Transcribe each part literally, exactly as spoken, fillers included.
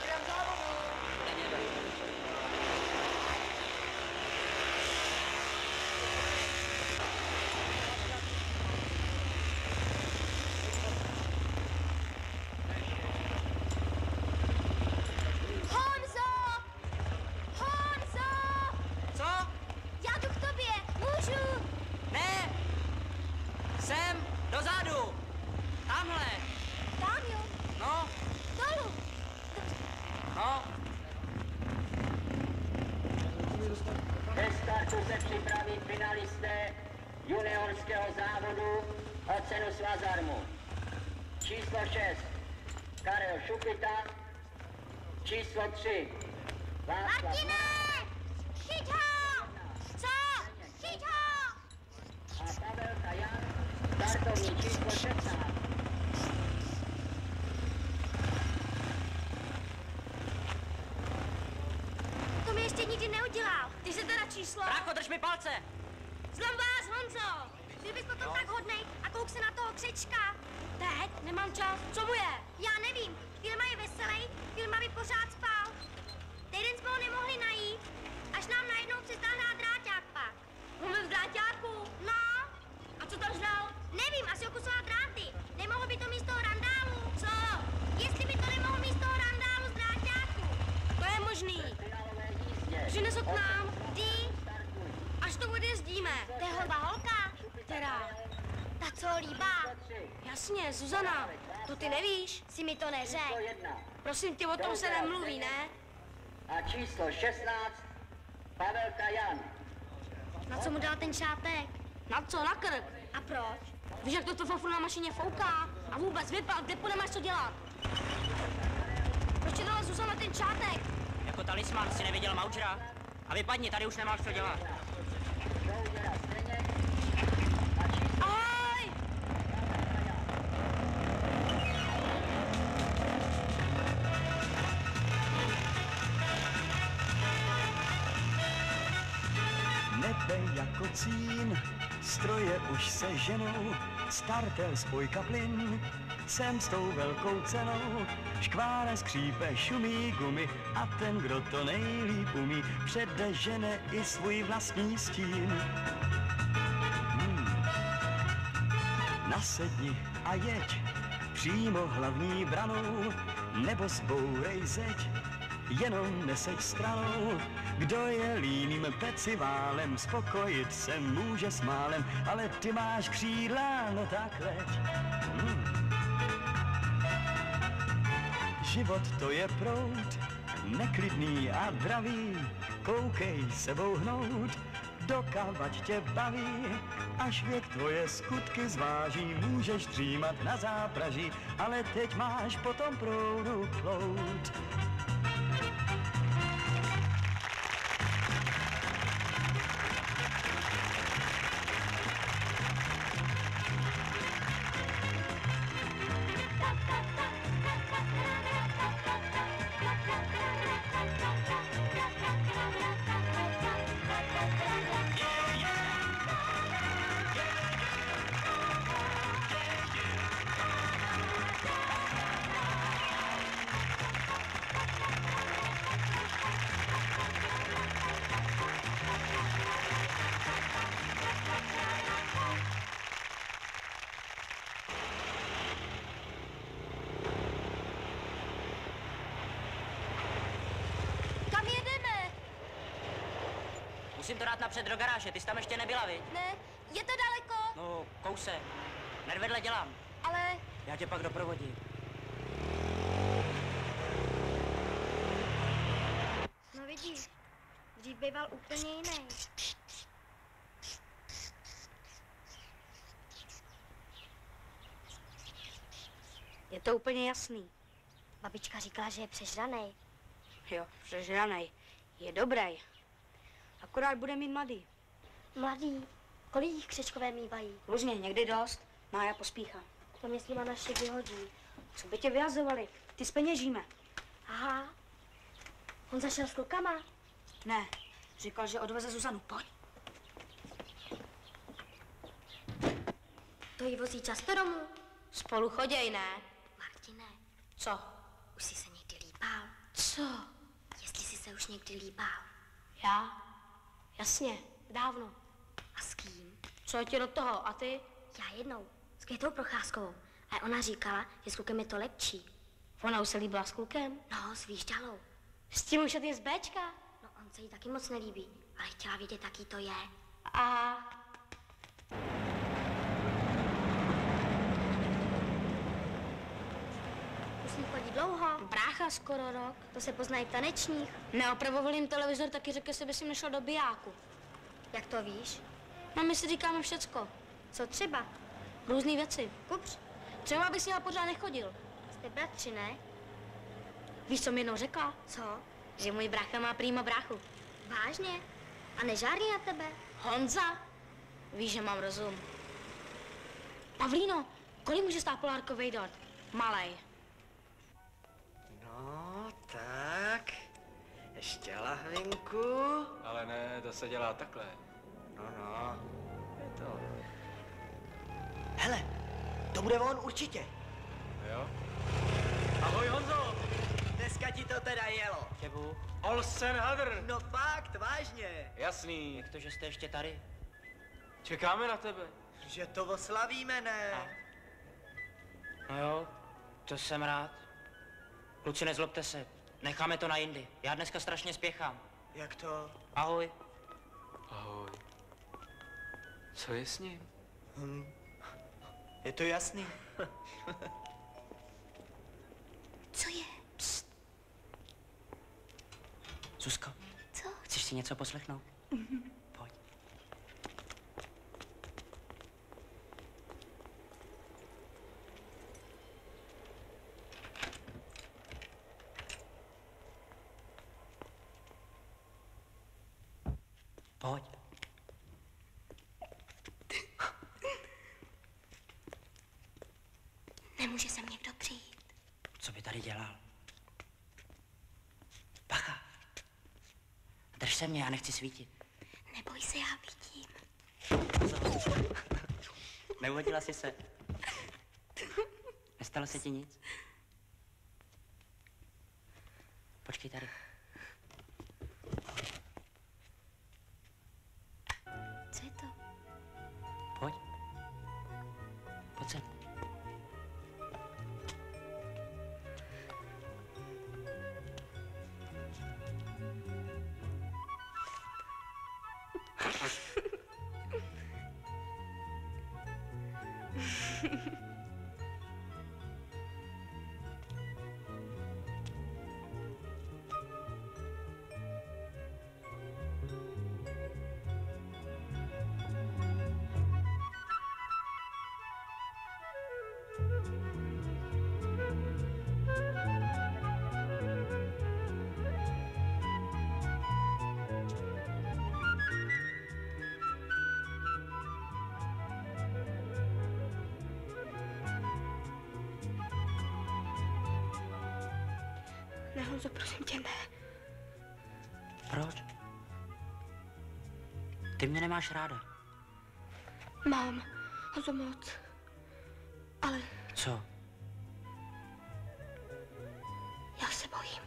Program závodu. Honzo! Honzo! Co? Já jdu k tobě, můžu? Ne! Sem, dozadu! Tamhle! Tam jo? No, Dolů! no. Ke startu se připraví finalisté juniorského závodu o cenu Svazarmu. Číslo šest Karel Šupita, číslo tři Václav Martine! Chyť ho! Co? Chyť ho! a Pavel Kajan, startovní číslo šestnáct. To mi ještě nikdy neudělal. Ty se teda číslo. Brácho, drž mi palce! Znám vás, Honzo! Byl bys potom No. tak hodnej a kouk se na toho křečka. Teď nemám čas. Co mu je? Já nevím. Chvílema je veselý, chvílema by pořád spal. Týden jsme ho nemohli najít, až nám najednou přestal hrát dráťák pak. Mluvil v dráťáku? No. A co tam znal? Nevím, asi okusoval dráty. Nemohlo by to mít z toho randálu? Co? Jestli by to nemohlo mít z toho randálu z dráťáku. To je možný. Přines ho k nám. Kdy? Až to odjezdíme. To je holba holka. Která? Ta, co líbá. Jasně, Zuzana. To ty nevíš? Si mi to neřek. Prosím tě, o tom se nemluví, ne? A číslo šestnáct Pavel Kajan. Na co mu dal ten šátek? Na co, na krk? A proč? Víš, jak to to fofru na mašině fouká? A vůbec vypal, kde nemáš co dělat? Proč ti dala Zuzana ten šátek? Jako talisman si neviděl Maučera? A vypadni, tady už nemáš co dělat. Ahoj! Nebe jako cín, stroje už se ženou, starter spojka plyn, jsem s tou velkou cenou, škvára skřípe, šumí gumy a ten, kdo to nejlíp umí, předežene i svůj vlastní stín. Hmm. Nasedni a jeď přímo hlavní branou, nebo zbourej zeď, jenom neseď stranou. Kdo je líným peciválem, spokojit se může s málem, ale ty máš křídla, no tak leď. Hmm. Život to je proud, neklidný a dravý, koukej sebou hnout, dokavať tě baví, až věk tvoje skutky zváží, můžeš dřímat na zápraží, ale teď máš po tom proudu plout. Musím to dát napřed do garáže, ty jsi tam ještě nebyla, viď? Ne, je to daleko. No, kouse. Hned vedle dělám. Ale Já tě pak doprovodím. no vidíš, dřív býval úplně jiný. Je to úplně jasný. Babička říkala, že je přežranej. Jo, přežranej. Je dobrý. Akorát bude mít mladý. Mladý, kolik jich křečkové mývají? Různě, někdy dost. Mája pospíchá. To mě s nima naši vyhodí. Co by tě vyhazovali? Ty zpeněžíme. Aha. On zašel s klukama? Ne, říkal, že odveze Zuzanu. Pojď. To jí vozí často domů? Spolu choděj, ne? Martine, Co? už jsi se někdy líbal? Co? Jestli jsi se už někdy líbal. Já? Jasně, dávno. A s kým? Co tě do toho? A ty? Já jednou. S Květou Procházkovou. A ona říkala, že s klukem je to lepší. Ona už se líbila s klukem? No, s výšťalou. S tím už je ty z Bčka? No, on se jí taky moc nelíbí. Ale chtěla vědět, jaký to je. A... Už s ní chodí dlouho. Brácha skoro rok. To se poznají v tanečních. Neopravovali jim televizor, taky řekl, že by si nešel do bijáku. Jak to víš? No my si říkáme všecko. Co třeba? Různý věci. Kupř, Třeba bys já pořád nechodil. jste bratři, ne? Víš, co mi jednou řekla? Co? Že můj brácha má prýma bráchu. Vážně? A nežární na tebe? Honza? Víš, že mám rozum. Pavlíno, kolik může stát polárkovej dort? Malej. No, tak. Ještě lahvinku. Ale ne, to se dělá takhle. No, no. Je to. Hele, to bude on určitě. Jo? Ahoj, Honzo! Dneska ti to teda jelo. Těbu? Olsen Hadr! No fakt, vážně. Jasný. Jak to, že jste ještě tady? Čekáme na tebe. Že to oslavíme, ne? No jo, to jsem rád. Kluci, nezlobte se, necháme to na jindy. Já dneska strašně spěchám. Jak to? Ahoj. Ahoj. Co je s ním? Hm. Je to jasný. Co je? Zuzko, Co? chceš si něco poslechnout? Mm-hmm. Pojď. Pojď. Nemůže sem někdo přijít. Co by tady dělal? Bacha. Drž se mě, já nechci svítit. Neboj se, já vidím. Neuhodila jsi se? Nestalo se ti nic? Počkej tady. Co je to? Pojď. Pojď sem. Ne, Honzo, prosím tě, ne. Proč? Ty mě nemáš ráda. Mám, Honzo, moc. Ale Co? já se bojím.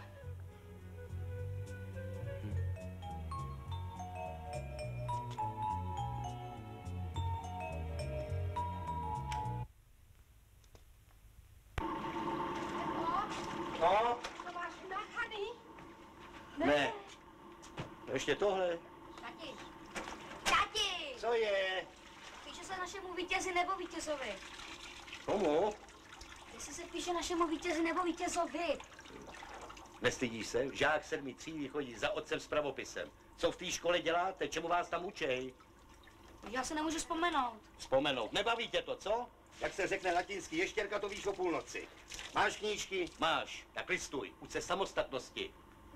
No? Ne. Ještě tohle. Tati! Tati! Co je? Píše se našemu vítězi nebo vítězovi. Komu? Jestli se píše našemu vítězi nebo vítězovi. Nestydíš se? Žák sedmi třídy chodí za otcem s pravopisem. Co v té škole děláte? Čemu vás tam učej? Já se nemůžu vzpomenout. Vzpomenout. Nebaví tě to, co? Jak se řekne latinsky ještěrka, to víš o půlnoci. Máš knížky? Máš. Tak listuj. Uč se samostatnosti.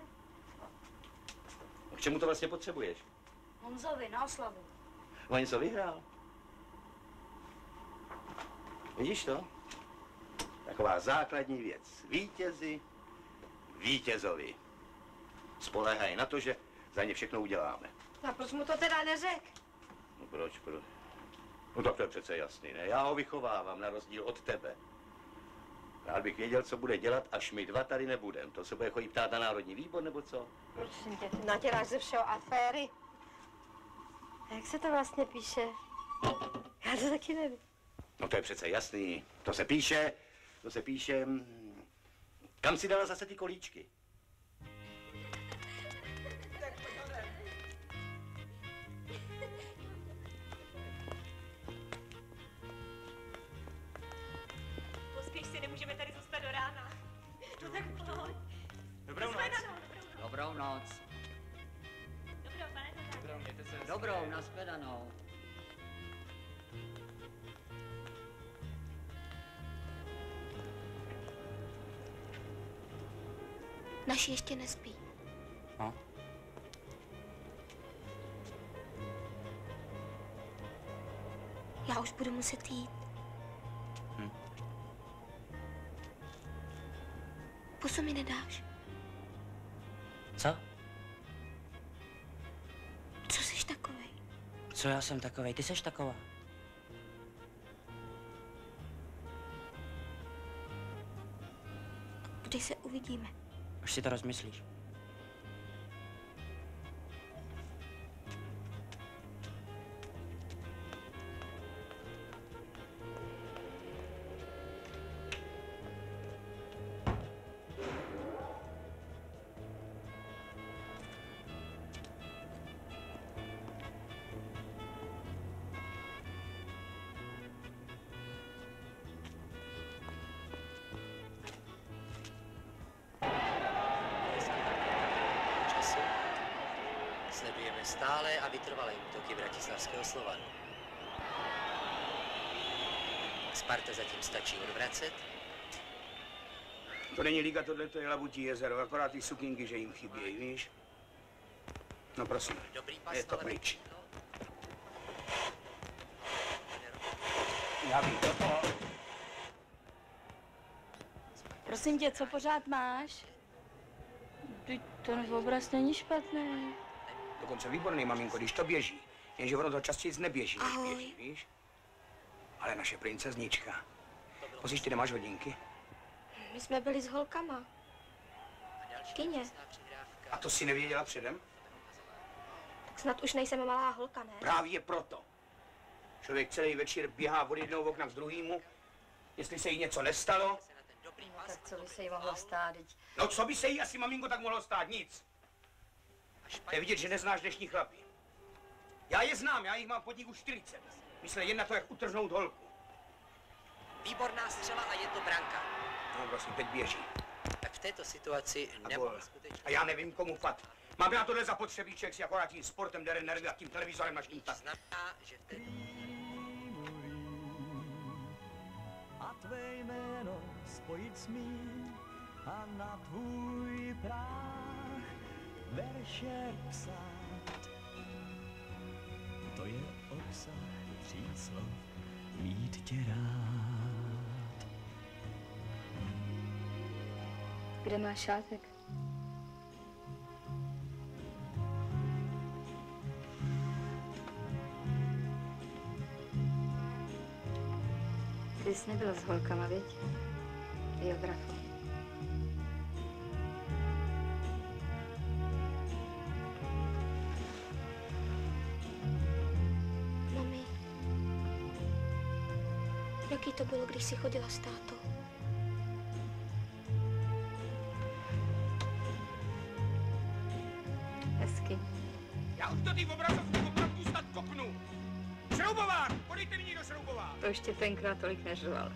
A k čemu to vlastně potřebuješ? Honzovi na oslavu. On něco vyhrál. Vidíš to? Taková základní věc. Vítězi, vítězovi. Spoléhají na to, že za ně všechno uděláme. A proč mu to teda neřek? No proč, proč? No tak to je přece jasný, ne? Já ho vychovávám na rozdíl od tebe. Rád bych věděl, co bude dělat, až my dva tady nebudeme. To se bude chodit ptát na Národní výbor, nebo co? Prosím tě, ty naděláš ze všeho aféry. A jak se to vlastně píše? Já to taky nevím. No to je přece jasný. To se píše, to se píše... hm, Kam si dala zase ty kolíčky? Pospěš si, nemůžeme tady zůstat do rána. No tak pojď. Dobrou noc. Nashledanou, dobrou noc. Dobrou noc. Dobrou, pane Tomáši. Dobrou, mějte se hezky. Dobrou, nashledanou. Naši ještě nespí. No. Já už budu muset jít. Hm. Pusu mi nedáš? Co? Co jsi takovej? Co já jsem takovej? Ty seš taková. Kdy se uvidíme? Až si to rozmyslíš. Času sledujeme stále a vytrvalé útoky bratislavského Slovanu. Sparta zatím stačí odvracet. To není liga, tohle to je Labutí jezero, akorát ty sukinky, že jim chybějí, víš? No prosím, Dobrý pas, je to ale pryč. no, Já bych to to... Prosím tě, co pořád máš? Vždyť ten obraz není špatný. Dokonce výborný, maminko, když to běží. Jenže ono to častěji neběží, než Ahoj. běží, víš? Ale naše princeznička. Pozříš, ty nemáš hodinky? My jsme byli s holkama. další Kyně. těsná přihrávka. A to si nevěděla předem? Tak snad už nejsem malá holka, ne? Právě proto. Člověk celý večer běhá od jednoho okna k druhému. Jestli se jí něco nestalo, Se na ten dobrý pas, Tak co by se jí mohlo stát, teď? no co by se jí asi, maminko, tak mohlo stát? Nic. To je vidět, že neznáš dnešní chlapy. Já je znám, já jich mám pod nich už čtyřicet. Myslel jen na to, jak utrhnout holku. Výborná střela a je to branka. No prosím, teď běží. Tak v této situaci A, nemohl gól. skutečně... A já nevím, komu fat. Mám na tohle zapotřebí, člověk si akorát tím sportem dere nervy a tím televizorem na štítat. Znamená, že v této... A tvé jméno spojit smí a na tvůj práh verše psát. To je obsah tří slov, mít tě rád. Kde máš šátek? Ty jsi nebyl s holkama, viď? Biografu. Mami, jaký to bylo, když jsi chodila s tátou? Hezky. Já už do té obrazovky opravdu snad kopnu. Šroubován, podejte mi někdo šroubován. To ještě tenkrát tolik neřval.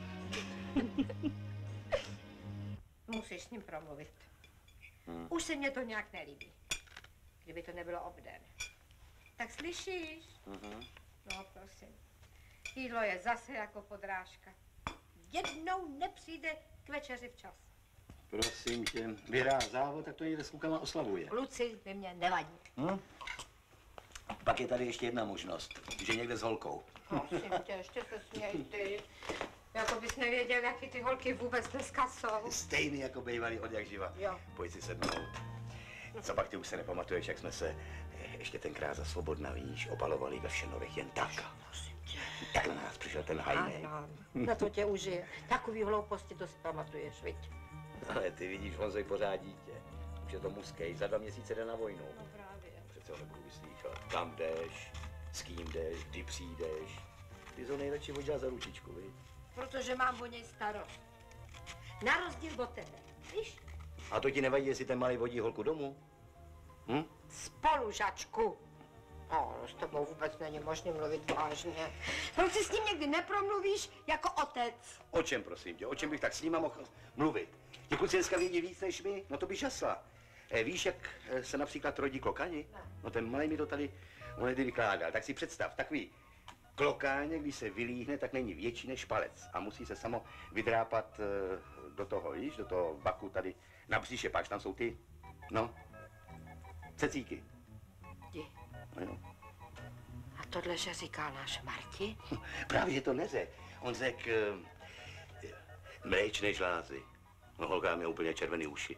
Musíš s ním promluvit. Hmm. Už se mně to nějak nelíbí. Kdyby to nebylo obden. Tak slyšíš? Uh-huh. No, prosím. Jídlo je zase jako podrážka. Jednou nepřijde k večeři včas. Prosím tě, vyhrá závod, tak to někde s klukama oslavuje. Kluci by mě nevadí. Hm? Pak je tady ještě jedna možnost, že někde s holkou. Prosím tě, ještě se směj ty. Jako bys nevěděl, jaký ty holky vůbec dneska jsou. Stejný jako bývalý od jak živa. Jo. Pojď si sednout. Co pak ty už se nepamatuješ, jak jsme se eh, ještě tenkrát za svobodna, víš, opalovali ve Všenovech jen tak. Prosím. Jak na nás přišel ten hajnej. Ano, na to tě užije. Takový hlouposti to si pamatuješ, viď? Ale ty vidíš, Honzo je pořád dítě. Už je to muskej, za dva měsíce jde na vojnu. No právě. Přece ho nebudu vyslýchat. Kam jdeš, s kým jdeš, kdy přijdeš. Ty jsi ho nejradši vodila za ručičku, viď? Protože mám o něj starost. Na rozdíl od tebe, víš? A to ti nevadí, jestli ten malý vodí holku domů? Hm? Spolužačku. No, s tebou vůbec není možné mluvit vážně. Proč si s ním někdy nepromluvíš jako otec? O čem, prosím tě? O čem bych tak s nima mohl mluvit? Ti kluci dneska vědí víc než my? No to by žasla. E, víš, jak se například rodí klokani? No ten malý mi to tady onedy vykládal. Tak si představ, takový klokáně, když se vylíhne, tak není větší než palec. A musí se samo vydrápat e, do toho, víš, do toho baku tady na břiše, páč tam jsou ty, no, cecíky. Jdi. No jo. A tohle, že říká náš Marti? Právě to neřek. On řekl uh, mléčné žlázy. No holka mě úplně červený uši.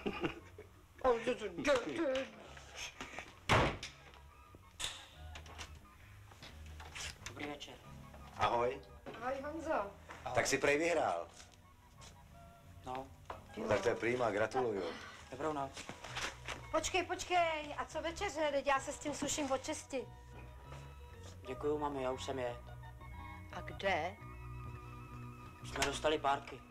Dobrý večer. Ahoj. Ahoj, Honzo. Tak si prej vyhrál. No, No, tak to je prima, gratuluju. dobrou noc. Počkej, počkej, a co večeře? Teď já se s tím suším od česti. Děkuju, mami, já už jsem je. A kde? Jsme dostali párky.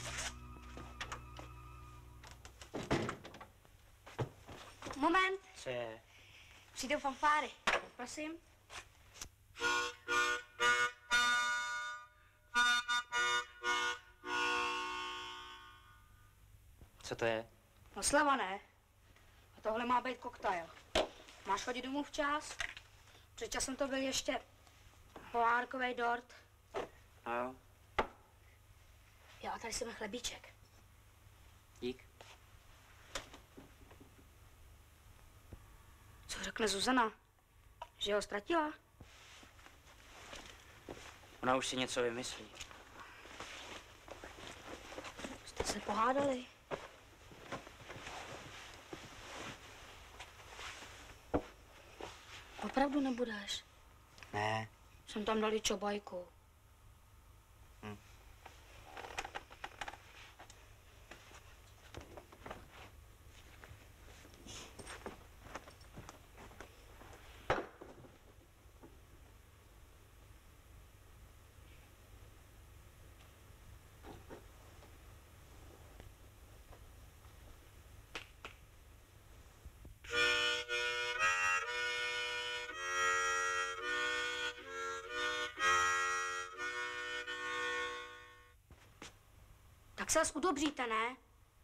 Moment, Co je? přijdou fanfáry. Prosím. Co to je? Oslava ne. A tohle má být koktejl. Máš chodit domů včas? Před časem to byl ještě pohárkový dort. No jo, Jo, a tady si mám chlebíček. dík. Co řekne Zuzana? Že ho ztratila? Ona už si něco vymyslí. Jste se pohádali? Opravdu nebudeš? Ne. Jsem tam dali čobajku. Hm. Tak se vás udobříte, ne?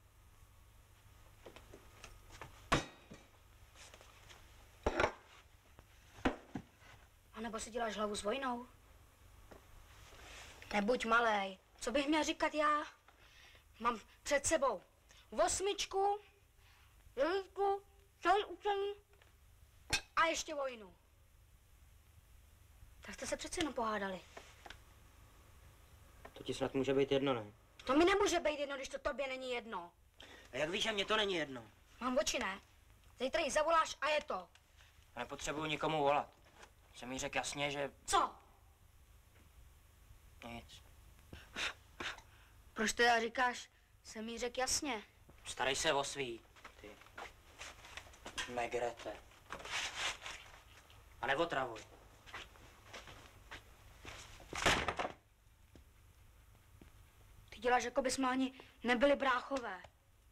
A nebo si děláš hlavu s vojnou? Nebuď malej. Co bych měl říkat já? Mám před sebou osmičku, devítku, celý učení a ještě vojnu. Tak jste se přece jenom pohádali. To ti snad může být jedno, ne? To mi nemůže být jedno, když to tobě není jedno. A jak víš, že mě to není jedno? Mám oči, ne? Zítra jí zavoláš a je to. Nepotřebuju nikomu volat. Jsem jí řekl jasně, že Co? nic. Proč teda říkáš, jsem jí řekl jasně? Starej se o svý, ty. Megrete. A neotravuj. Ty děláš, jako bys ani nebyli bráchové.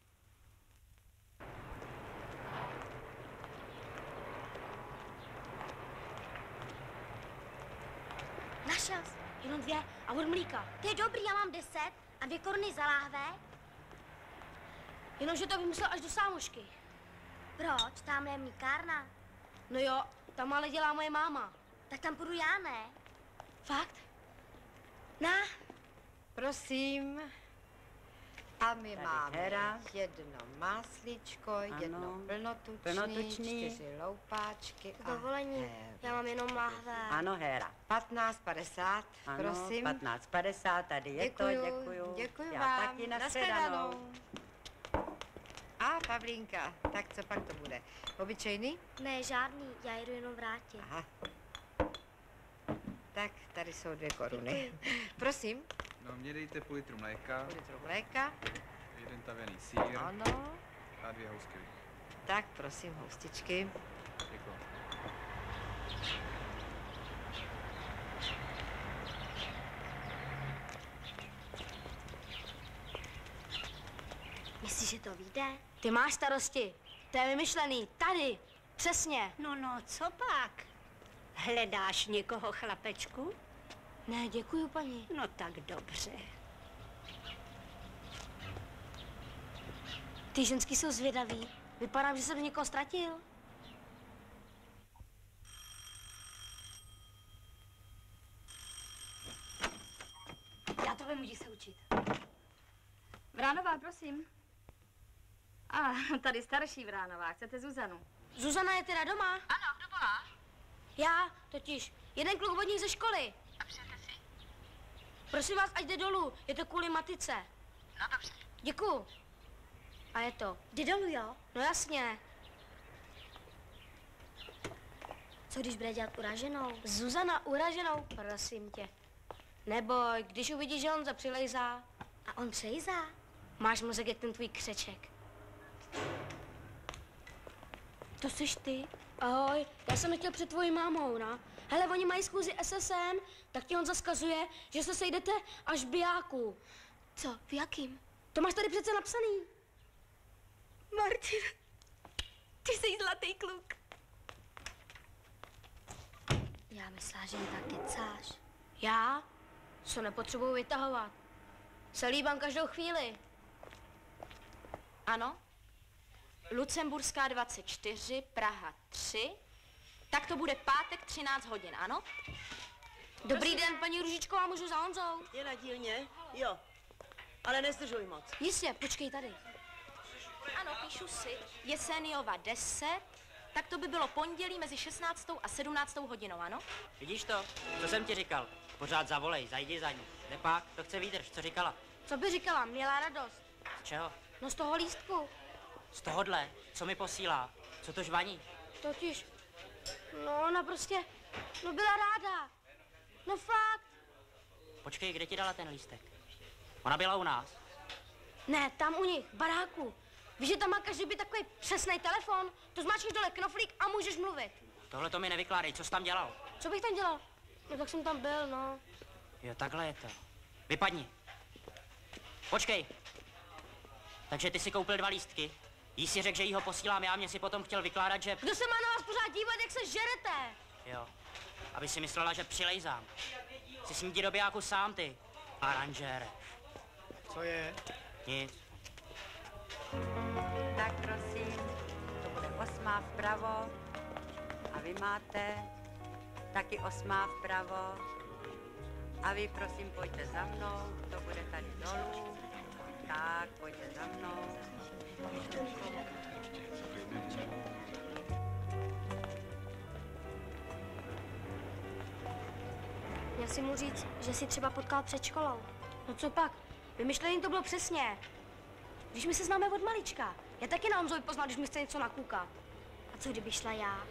Našel jsi. Jenom dvě a od mlíka. To je dobrý, já mám deset a dvě koruny za láhve. Jenomže to vymyslel až do sámošky. Proč? Tamhle je mlíkárna. No jo, tam ale dělá moje máma. Tak tam půjdu já, ne? Fakt? Na. Prosím. A my Tady máme hera. jedno másličko, jedno plnotučný, plnotučný. čtyři loupáčky S dovolením, heru. já mám jenom láhve. Ano, Héra. patnáct padesát, Ano, prosím. patnáct padesát, tady je Děkuju, to, děkuju. děkuju Já vám. taky Nashledanou. nashledanou. A Pavlínka, tak co pak to bude? Obyčejný? Ne, žádný, já jdu jenom vrátit. Aha. Tak, tady jsou dvě koruny. Prosím. No, mě dejte půl litru mléka. Půl litru mléka. Jeden tavený sýr. Ano. A dvě housky. Tak, prosím, houstičky. Děkuji. Myslíš, že to vyjde? Ty máš starosti. To je vymyšlený. Tady. Přesně. No, no, co pak? Hledáš někoho, chlapečku? Ne, děkuju, paní. No tak dobře. Ty ženský jsou zvědaví. Vypadám, že jsem do někoho ztratil. Já to vím, jdi se učit. Vránová, prosím. A tady starší Vránová, chcete Zuzanu? Zuzana je teda doma? Ano, kdo volá? Já, totiž. Jeden kluk od nich ze školy. A přijete si. Prosím vás, ať jde dolů. Je to kvůli matice. No dobře. Děkuju. A je to. Jde dolů, jo? No jasně. Co když bude dělat uraženou? Zuzana uraženou, prosím tě. Neboj, když uvidíš, že on zapřilejzá. A on přejízá? Máš mozek jak ten tvůj křeček. To jsi ty? Ahoj, já jsem chtěl před tvojí mámou, no. Hele, oni mají schůzi S S M, tak ti on zaskazuje, že se sejdete až v bijáku. Co, v jakým? To máš tady přece napsaný. Martin, ty jsi zlatý kluk. Já myslela, že jen tak kecáš. Já se nepotřebuju vytahovat. Se líbám každou chvíli. Ano? Lucemburská dvacet čtyři, Praha tři. Tak to bude pátek třináct hodin, ano? Dobrý den, paní Ružičková, můžu za Honzou? Je na dílně? Jo. Ale nezdržuj moc. Jistě, počkej tady. Ano, píšu si. Jeseniova deset. Tak to by bylo pondělí mezi šestnáctou a sedmnáctou hodinou, ano? Vidíš to? Co jsem ti říkal? Pořád zavolej, zajdi za ní. Nepak, to chce výdrž, co říkala? Co by říkala? Měla radost. Z čeho? No z toho lístku. Z tohodle, co mi posílá? Co to žvaní? Totiž, no ona prostě, no byla ráda. No fakt. Počkej, kde ti dala ten lístek? Ona byla u nás. Ne, tam u nich, v baráku. Víš, že tam má každý by takový přesný telefon? To zmáčkneš dole knoflík a můžeš mluvit. Tohle to mi nevykládej, co jsi tam dělal? Co bych tam dělal? No tak jsem tam byl, no. Jo, takhle je to. Vypadni. Počkej. Takže ty si koupil dva lístky. Jí si řekl, že jí ho posílám já, mě si potom chtěl vykládat, že... Kdo se má na vás pořád dívat, jak se žerete? Jo. Aby si myslela, že přilejzám. Jsi smítí do bijáku sám, ty. Aranžére. Co je? Nic. Tak prosím, to bude osmá vpravo. A vy máte taky osmá vpravo. A vy prosím pojďte za mnou, to bude tady dolů. Tak, pojďte za mnou. Měl si mu říct, že si třeba potkal před školou. No co pak? Vymyšlený to bylo přesně. Když my se známe od malička. Já taky na Honzovi poznal, když mi chce něco nakoukat. A co kdyby šla já?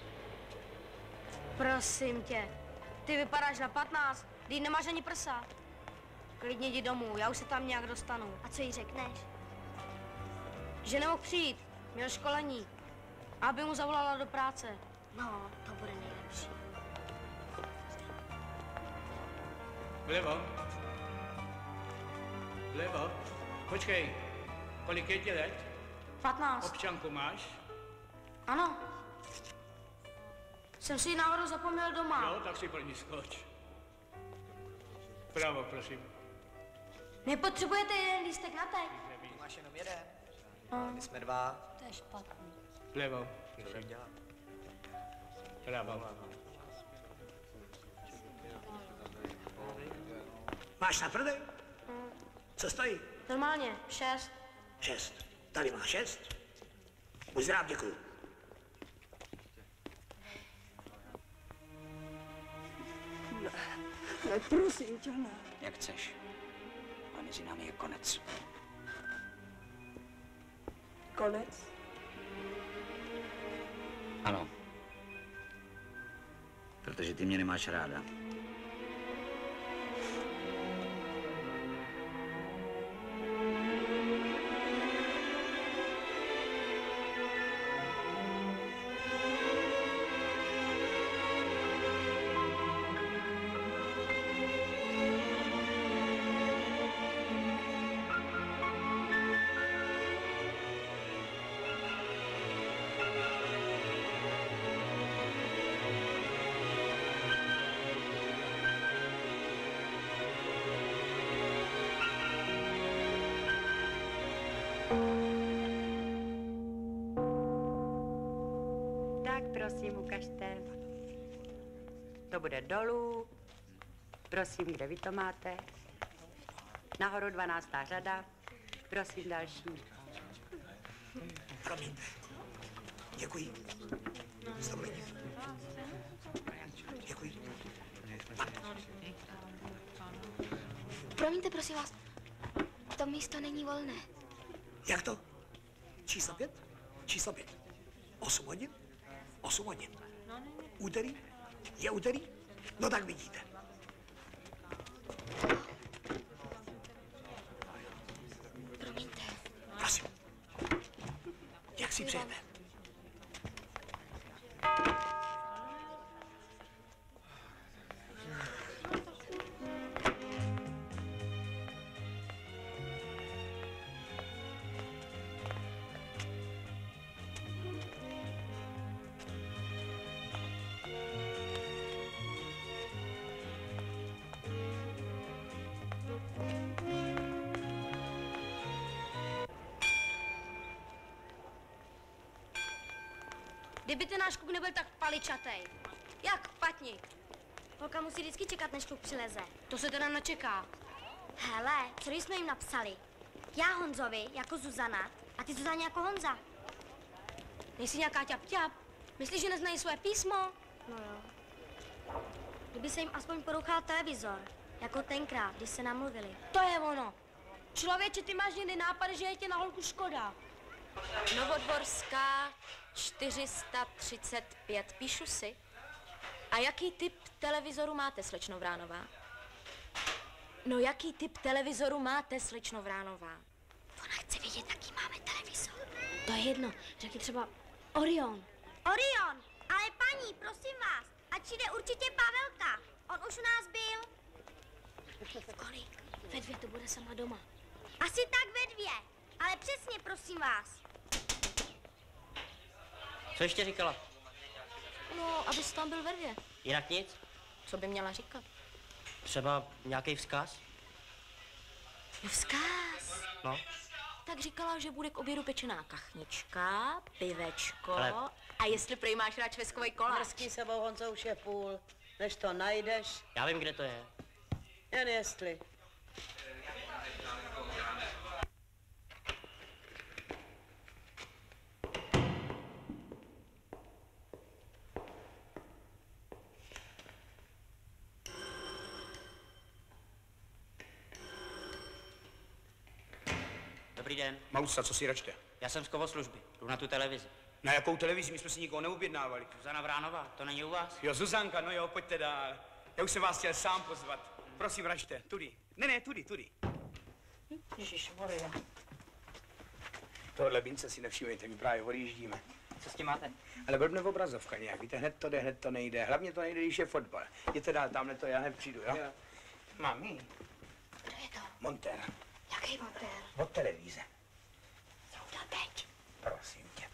Prosím tě, ty vypadáš na patnáct, když nemáš ani prsa. Klidně jdi domů, já už se tam nějak dostanu. A co jí řekneš? Že nemohl přijít, měl školení. Aby mu zavolala do práce. No, to bude nejlepší. Vlevo. Vlevo. Počkej, kolik je ti let? patnáct. Občanku máš? Ano. Jsem si ji náhodou zapomněl doma. Jo, tak si pro ní skoč. Pravo, prosím. Nepotřebujete jeden lístek na teď? Máš jenom jeden. No. My jsme dva. To je špatný. Vlevo, prosím. Pravo. Máš na prdej? Co stojí? Normálně, šest. Šest. Tady má šest. Buď zdrav, děkuju. Ne, ne, prosím tě, ne. Jak chceš. Ale mezi námi je konec. Konec? Ano. Protože ty mě nemáš ráda. prosím, ukažte. To bude dolů. Prosím, kde vy to máte? Nahoru dvanáctá řada. Prosím další. Promiňte. Děkuji. S dovolením. Děkuji. Promiňte, prosím vás, to místo není volné. Jak to? Číslo pět? Číslo pět. Osm hodin? Osm hodin. Úterý? Je úterý? No tak vidíte. Promiňte. Prosím. Jak si přejeme? Kdyby ten náš kluk nebyl tak paličatej. Jak patník. Holka musí vždycky čekat, než kluk přileze. To se teda nečeká. Hele, co jsme jim napsali? Já Honzovi jako Zuzana a ty Zuzaně jako Honza. Nejsi nějaká ťap-ťap? Myslíš, že neznají své písmo? No jo. Kdyby se jim aspoň porouchal televizor, jako tenkrát, když se namluvili. To je ono. Člověče, ty máš někdy nápad, že je tě na holku škoda. Novodvorská čtyři sta třicet pět, píšu si. A jaký typ televizoru máte, slečno Vránová? No, jaký typ televizoru máte, slečno Vránová? Ona chce vědět, jaký máme televizor. To je jedno, řekni třeba Orion. Orion, ale paní, prosím vás, ať přijde určitě Pavelka. On už u nás byl. Kolik? Ve dvě to bude sama doma. Asi tak ve dvě, ale přesně, prosím vás. Co ještě říkala? No, abys tam byl ve dvě. Jinak nic? Co by měla říkat? Třeba nějaký vzkaz? Jo, vzkaz. No. Tak říkala, že bude k obědu pečená kachnička, pivečko Ale- a jestli prej máš rád čveskovej koláč. Mrzký sebou, Honzo, už je půl. Než to najdeš, Já vím, kde to je. jen jestli. Dobrý den. Mausa, co si račte? Já jsem z kovoslužby. Jdu na tu televizi. Na jakou televizi? My jsme si nikoho neobjednávali. Zuzana Vránová, to není u vás? Jo, Zuzanka, no jo, pojďte dál. Já už jsem vás chtěl sám pozvat. Prosím, račte, tudy. Ne, ne, tudy, tudy. Ježišmarja. Tohle vince si nevšimejte, my právě odjíždíme. Co s tím máte? Ale blbne obrazovka nějak, víte, hned to jde, hned to nejde. Hlavně to nejde, když je fotbal. Jděte dál, tamhle to, já hned přijdu, jo? jo. Mami. Kdo je to? Montér. Jaký motor? Od televize. Zrovna teď. Prosím tě.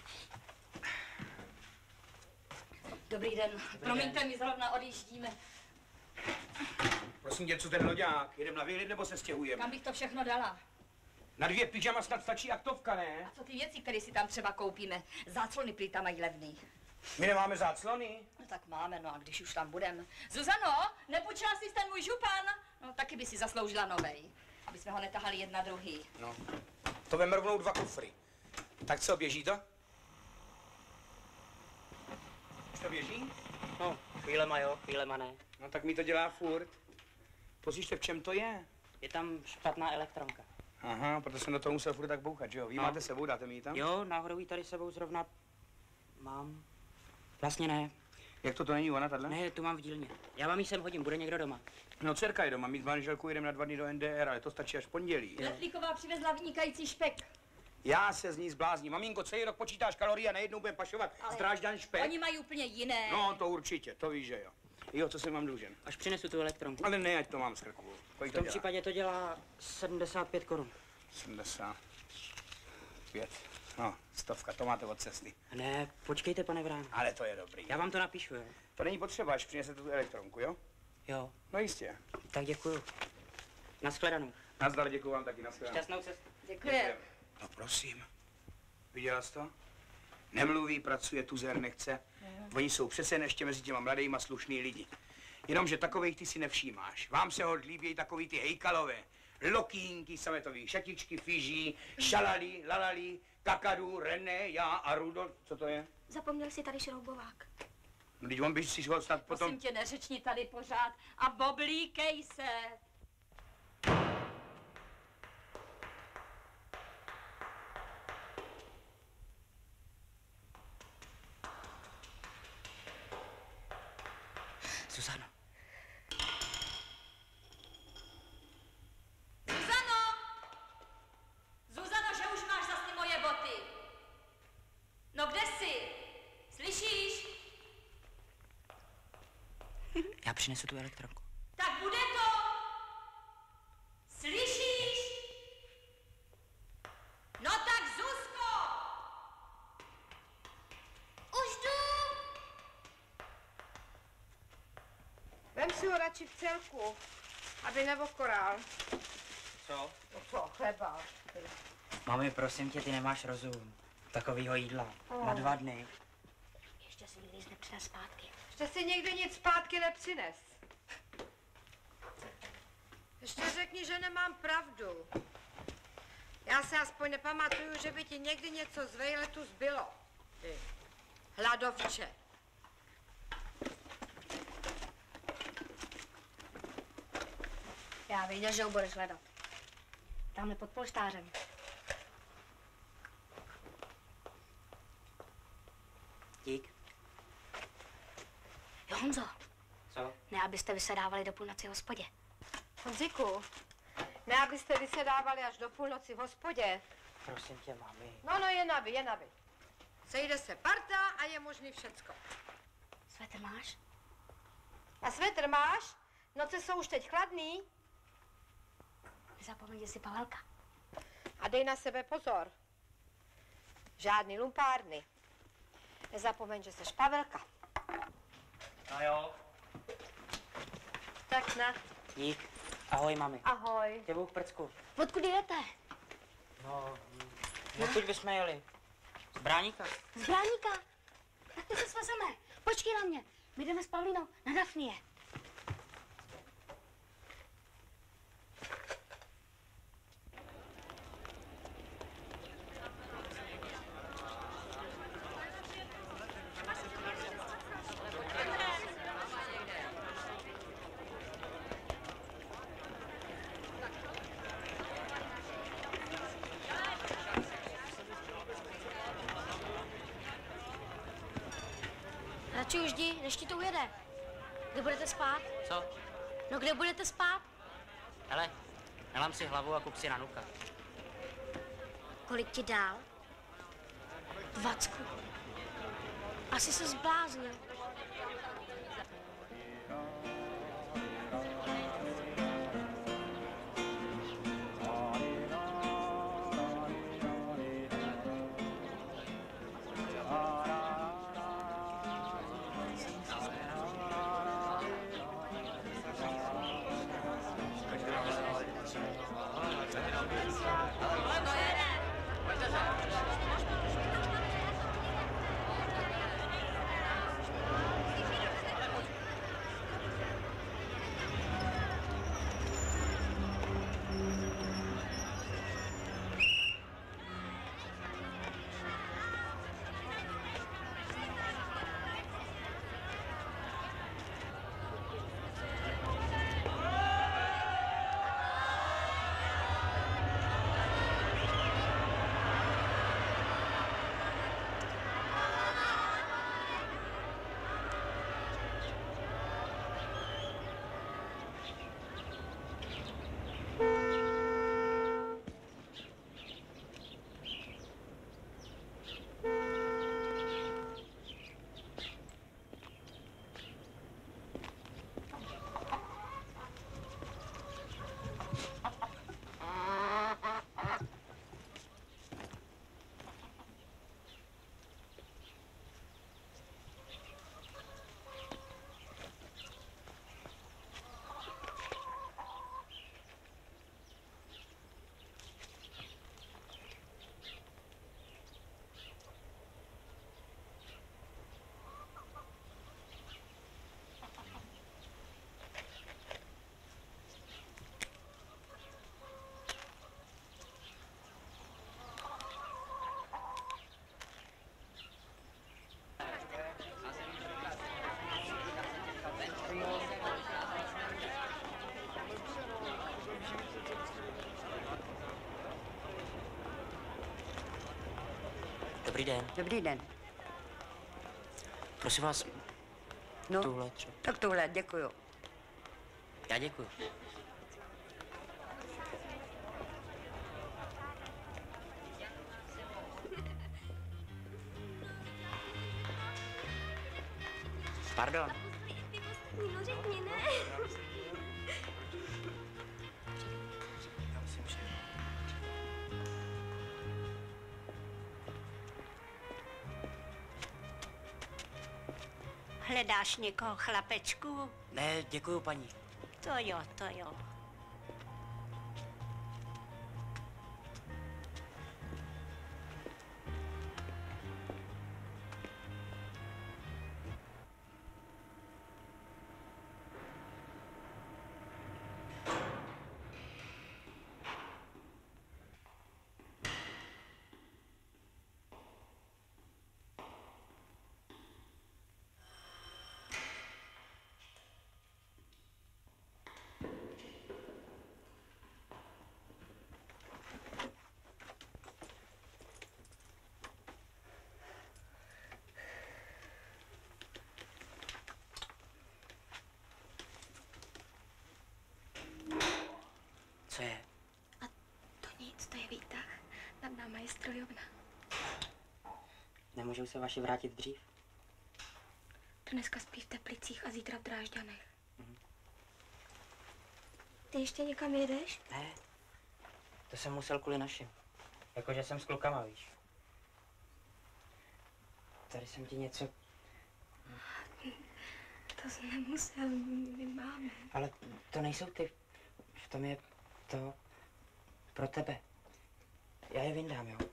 Dobrý den. Promiňte, my zrovna odjíždíme. Prosím tě, co ten loďák? Jedem na výlet nebo se stěhujeme? Kam bych to všechno dala? Na dvě pyžama snad stačí aktovka, ne? A co ty věci, které si tam třeba koupíme? Záclony prý tam mají levný. My nemáme záclony. No tak máme, no a když už tam budem. Zuzano, nepůjčila jsi ten můj župan? No taky by si zasloužila novej, aby jsme ho netahali jedna druhý. No, to vem rovnou dva kufry. Tak co, běží to? Už to běží? No, chvílema jo, chvílema ne. No tak mi to dělá furt. Pozříšte, v čem to je? Je tam špatná elektronka. Aha, proto jsem do toho musel furt tak bouchat, že jo? Vy No. máte sebou, dáte mi ji tam? Jo, náhodou ji tady sebou zrovna mám. Vlastně ne. Jak to, to není ona, tahle? Ne, tu mám v dílně. Já vám ji sem hodím, bude někdo doma. No, dcerka je doma, my s manželkou jedeme na dva dny do N D R, ale to stačí až v pondělí. Knoflíková přivezla vynikající špek. Já se z ní zblázním. Maminko, celý rok počítáš kalorie a najednou budeme pašovat Ale zdrážďan špek. Oni mají úplně jiné. No, to určitě, to víš, že jo. Jo, co jsem vám dlužen? Až přinesu tu elektronku. Ale ne, ať to mám z krku. Kolik V tom to dělá? případě to dělá sedmdesát pět korun. sedmdesát pět. No, stovka, to máte od cesty. Ne, počkejte, pane Vrán. Ale to je dobrý. Já vám to napíšu, jo? To není potřeba, až přinesete tu elektronku, jo? Jo. No jistě. Tak děkuju. Nashledanou. Nazdar, děkuju vám taky, nashledanou. Šťastnou cestu. Děkuji. No prosím. Viděla jsi to? Nemluví, pracuje, tuzer nechce. Oni jsou přece ještě mezi těma mladýma slušný lidi. Jenomže takových ty si nevšímáš. Vám se hod líbí takový ty hejkalové. Lokínky, sametový šatičky, fyží, šalali, lalali, kakadu, René, já a Rudolf. Co to je? Zapomněl si tady šroubovák. No, teď on by si ho snad potom... Prosím tě, neřečni tady pořád a boblíkej se. Zuzano. Zuzano! Zuzano, že už máš zas ty moje boty. No kde jsi? Slyšíš? Já přinesu tu elektronku. Tak bude to. Slyšíš? No tak Zuzko! Už jdu! Vem si ho radši v celku, aby nevokoral. Co? No co, chleba. Mami, prosím tě, ty nemáš rozum. Takovýho jídla. Oh. Na dva dny. Ještě si nikdy nepřines zpátky. Ještě si nikdy nic zpátky nepřines. Ještě řekni, že nemám pravdu. Já se aspoň nepamatuju, že by ti někdy něco z vejletu zbylo. Ty hladovče. Já věděl, že ho budeš hledat. Tamhle pod polštářem. Dík. Jo, Honzo. Co? Ne, abyste vysedávali do půlnoci v hospodě. Honziku, ne abyste vysedávali až do půlnoci v hospodě. Prosím tě, mami. No, no, je navy, je navy. Sejde se parta a je možný všecko. Svetr máš? A svetr máš? Noce jsou už teď chladný. Nezapomeň, že jsi Pavelka. A dej na sebe pozor. Žádný lumpárny. Nezapomeň, že jsi Pavelka. No jo. Tak na. Dík. Ahoj, mami. Ahoj. Tě Bůh prcku. Odkud jdete? No, odkud bychom jeli? Z Bráníka. Z Bráníka? Tak my se svezeme. Počkej na mě. My jdeme s Pavlínou na Dafnie. Radši už jdi, než ti to ujede. Kde budete spát? Co? No kde budete spát? Hele, nelám si hlavu a kup si na nuka. Kolik ti dál? Dvacku. Asi se zbláznil. Dobrý den. Dobrý den. Prosím vás, No, tuhle třeba. tak tohle, děkuju. Já děkuju. Pardon. No řekni, ne? Hledáš někoho, chlapečku? Ne, děkuju, paní. To jo, to jo. Co je? To nic, to je výtah. Nad náma je strojovna. Nemůžou se vaši vrátit dřív? Dneska spí v Teplicích a zítra v Drážďanech. Mhm. Ty ještě někam jedeš? Ne, to jsem musel kvůli našim. Jakože jsem s klukama, víš. Tady jsem ti něco... To jsi nemusel, my máme. Ale to nejsou ty. V tom je to pro tebe. Já je vyndám, jo?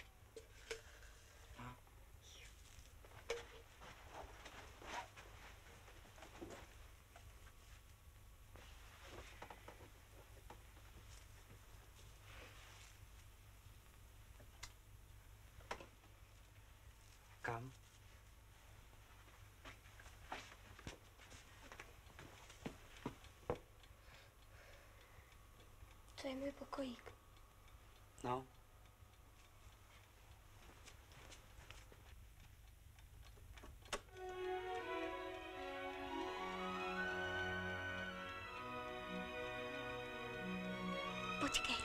No. Kam? To je můj pokojík. No. Počkej.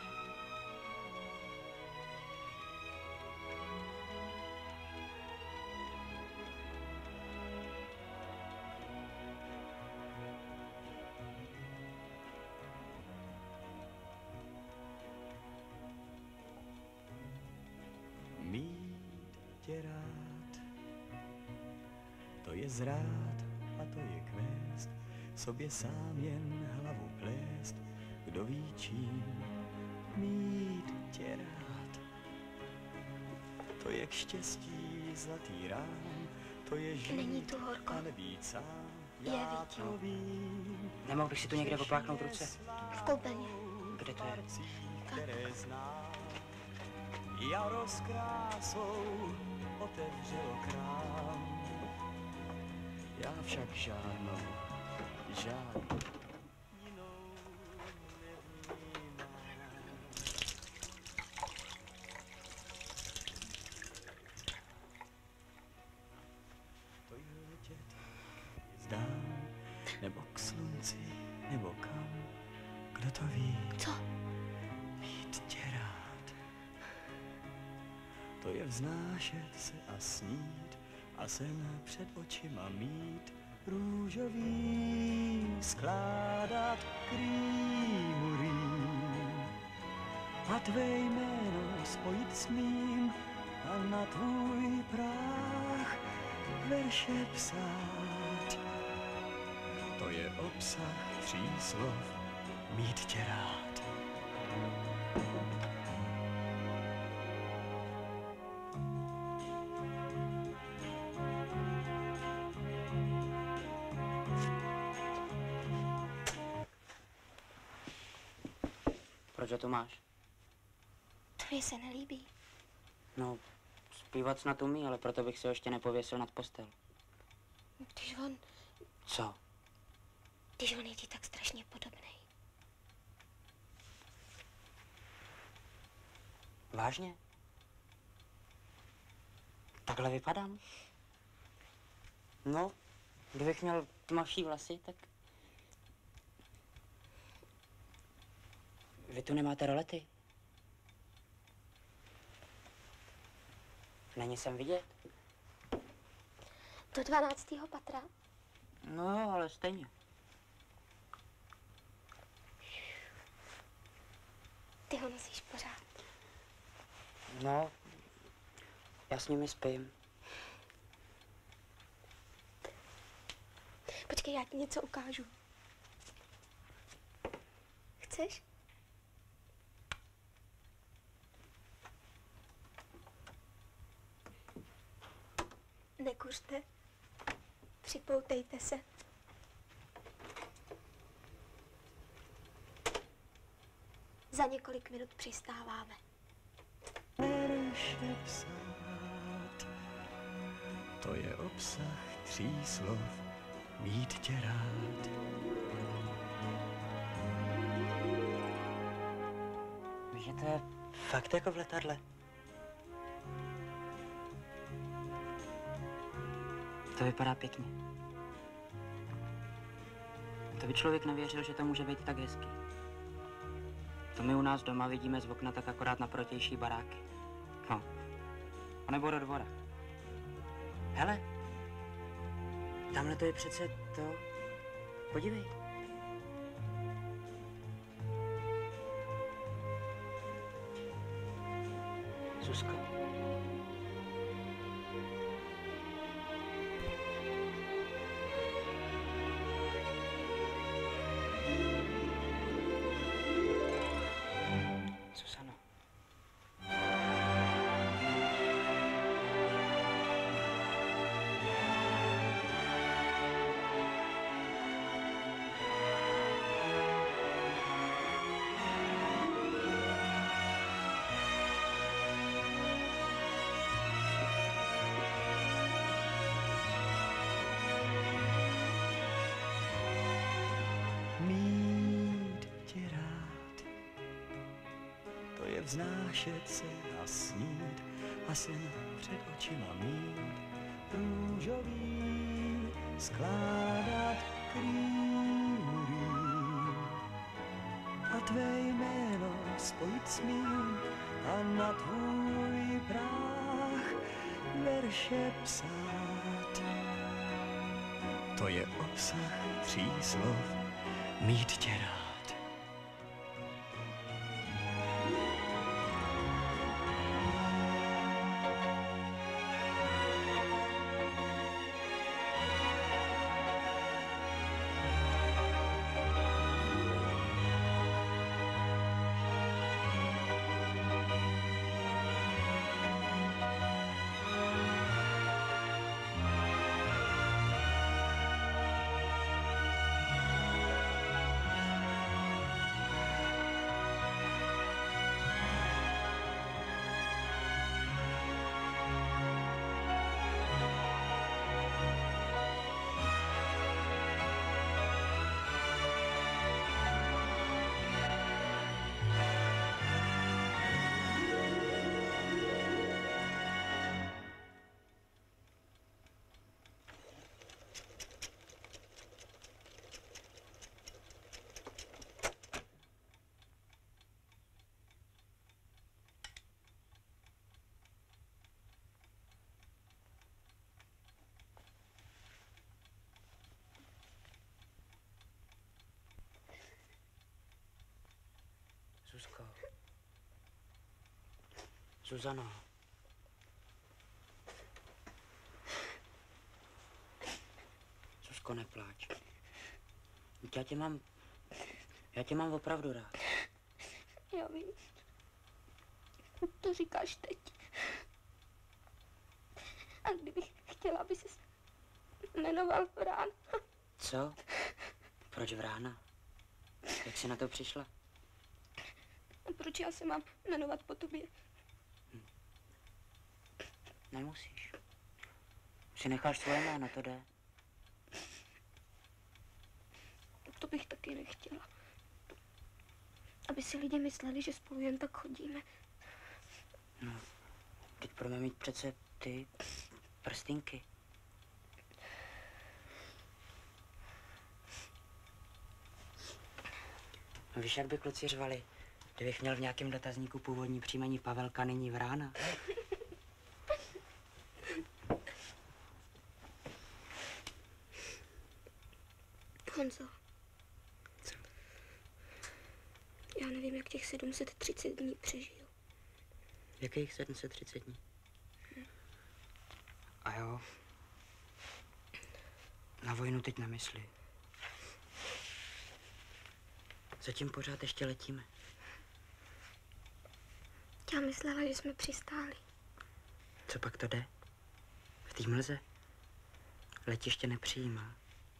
Mít tě rád, to je zrát a to je kvést, sobě sám jen hlavu plést, kdo ví čím. Mít tě rád, to je k štěstí zlatý rám, to je žít Není tu horko. a nebýt sám, Je, já Vítě. to vím. Nemohl bych si tu někde opláchnout ruce? V koupelně. Kde to je? Které znám, jaro s krásou otevřelo krám. Já však žádnou, žádnou jinou nevnímám. To je letět hvězdám, nebo k slunci, nebo kam, kdo to ví? Co? Mít tě rád. To je vznášet se a snít a sen před očima mít růžový, skládat krýmu rým a tvé jméno spojit s mým a na tvůj práh verše psát. To je obsah tří slov, mít tě rád. Proč ho tu máš? To mi se nelíbí. No, zpívat snad umí, ale proto bych se ho ještě nepověsil nad postel. Když on, Co? když on je ti tak strašně podobný. Vážně? Takhle vypadám. No, kdybych měl tmavší vlasy, tak... Vy tu nemáte rolety. Není sem vidět. Do dvanáctého patra? No jo, ale stejně. Ty ho nosíš pořád. No, já s nimi spím. Počkej, já ti něco ukážu. Chceš? Nekuřte. Připoutejte se. Za několik minut přistáváme. Verše psát, to je obsah tří slov, mít tě rád. Že to je fakt jako v letadle. To vypadá pěkně. To by člověk nevěřil, že to může být tak hezký. To my u nás doma vidíme z okna tak akorát na protější baráky. No. A nebo do dvora. Hele, tamhle to je přece to... Podívej. Zuzko. Zuzano. Mít tě rád, to je vznášet se a snít a sen před očima mít. Růžový skládat krýmurý a tvé jméno spojit smím a na tvůj práh verše psát. To je obsah tří slov, mít tě rád. Zuzko. Zuzano. Zuzko, nepláč. Já tě mám... Já tě mám opravdu rád. Já vím. To říkáš teď. A kdybych chtěla, aby ses jmenoval Vrán. Co? Proč Vrána? Jak jsi na to přišla? Proč já se mám jmenovat po tobě? Hm. Nemusíš. Si necháš svoje jméno, to jde. To bych taky nechtěla. Aby si lidi mysleli, že spolu jen tak chodíme. No, teď budeme mít přece ty Prstinky. No víš, jak by kluci řvali, kdybych měl v nějakém dotazníku původní příjmení Pavelka, nyní Vrána. Honzo. Já nevím, jak těch sedm set třicet dní přežiju. Jakých sedm set třicet dní? Hm. A jo. Na vojnu teď nemyslí. Zatím pořád ještě letíme. Já myslela, že jsme přistáli. Co pak to jde? V té mlze? Letiště nepřijímá.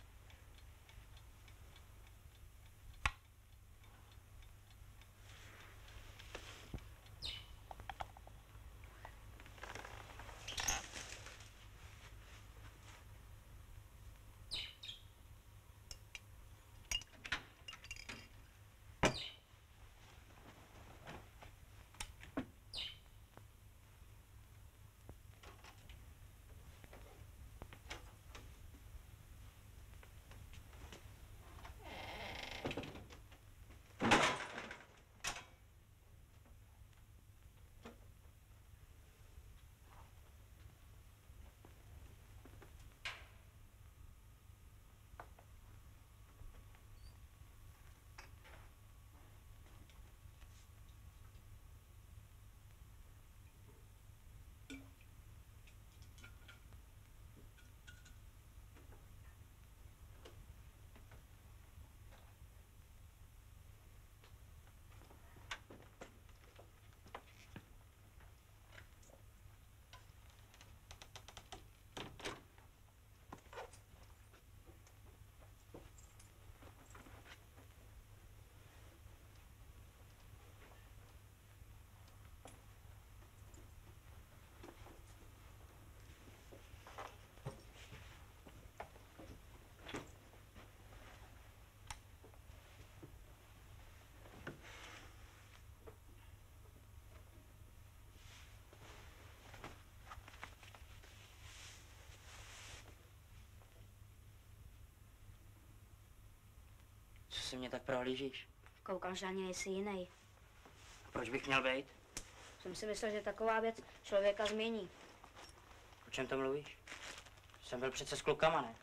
Co si mě tak prohlížíš? Koukám, že ani nejsi jiný. A proč bych měl být? Jsem si myslel, že taková věc člověka změní. O čem to mluvíš? Jsem byl přece s klukama, ne?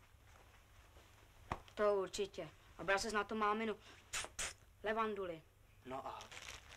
To určitě. A bral ses na to máminu. Levanduli. No a?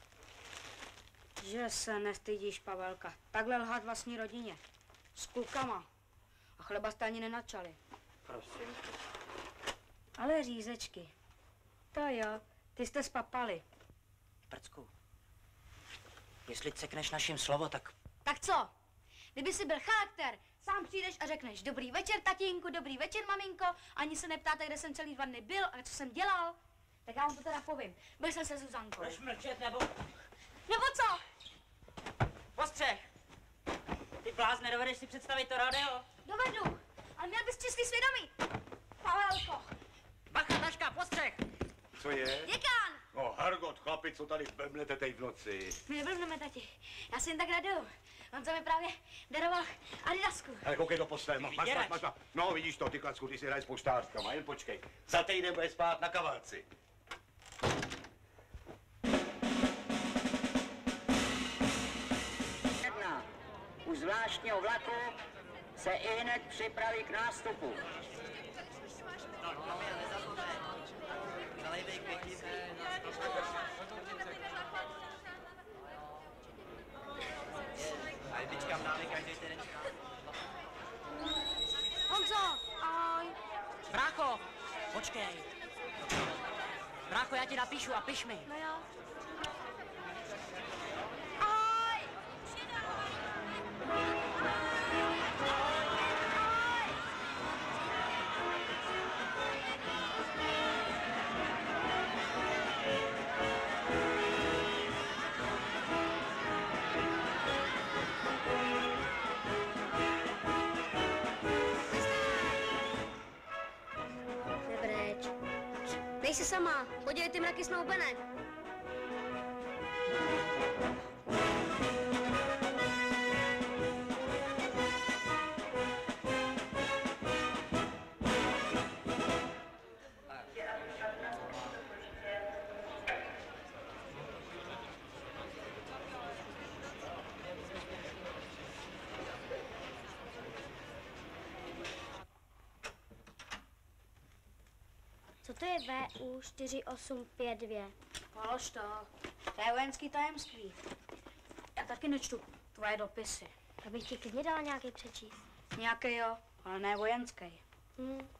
Že se nestydíš, Pavelka. Takhle lhát vlastní rodině. S klukama. A chleba jste ani nenačali. Prosím. Ale řízečky. To jo, ty jste spapali. Prcku, jestli cekneš naším slovo, tak... Tak co? Kdyby jsi byl charakter, sám přijdeš a řekneš dobrý večer, tatínku, dobrý večer, maminko, ani se neptáte, kde jsem celý dva dny byl a co jsem dělal, tak já vám to teda povím. Byl jsem se Zuzankou. Budeš mlčet, nebo... Nebo co? Postřeh! Ty blázne, dovedeš si představit to radio? Dovedu, ale měl bys čistý svědomí. Pavelko. Bacha, taška, postřeh! Co je? Děkán! No, Hargot, chlapi, co tady bemlete teď v noci? My neblbneme, tati. Já si jen tak raduju. On se mi právě daroval Adidasku. Ale koukej do postele, máš, máš, máš, máš. No, vidíš to, ty Klacku, ty si hraješ s poštářkama, jen počkej. Za týden bude spát na kavalci. Jedna. U zvláštního vlaku se ihned připraví k nástupu. Honzo, ahoj. Brácho, počkej. Brácho, já ti napíšu a piš mi. No jo. Ahoj. Nebreč. Nejsi sama. Podívej, ty mraky snoubené. to je V U čtyři osm pět dvě? Polož to. To je vojenský tajemství. Já taky nečtu tvoje dopisy. Já bych ti klidně dala nějaký přečíst. Nějaký jo, ale ne vojenský. Hmm.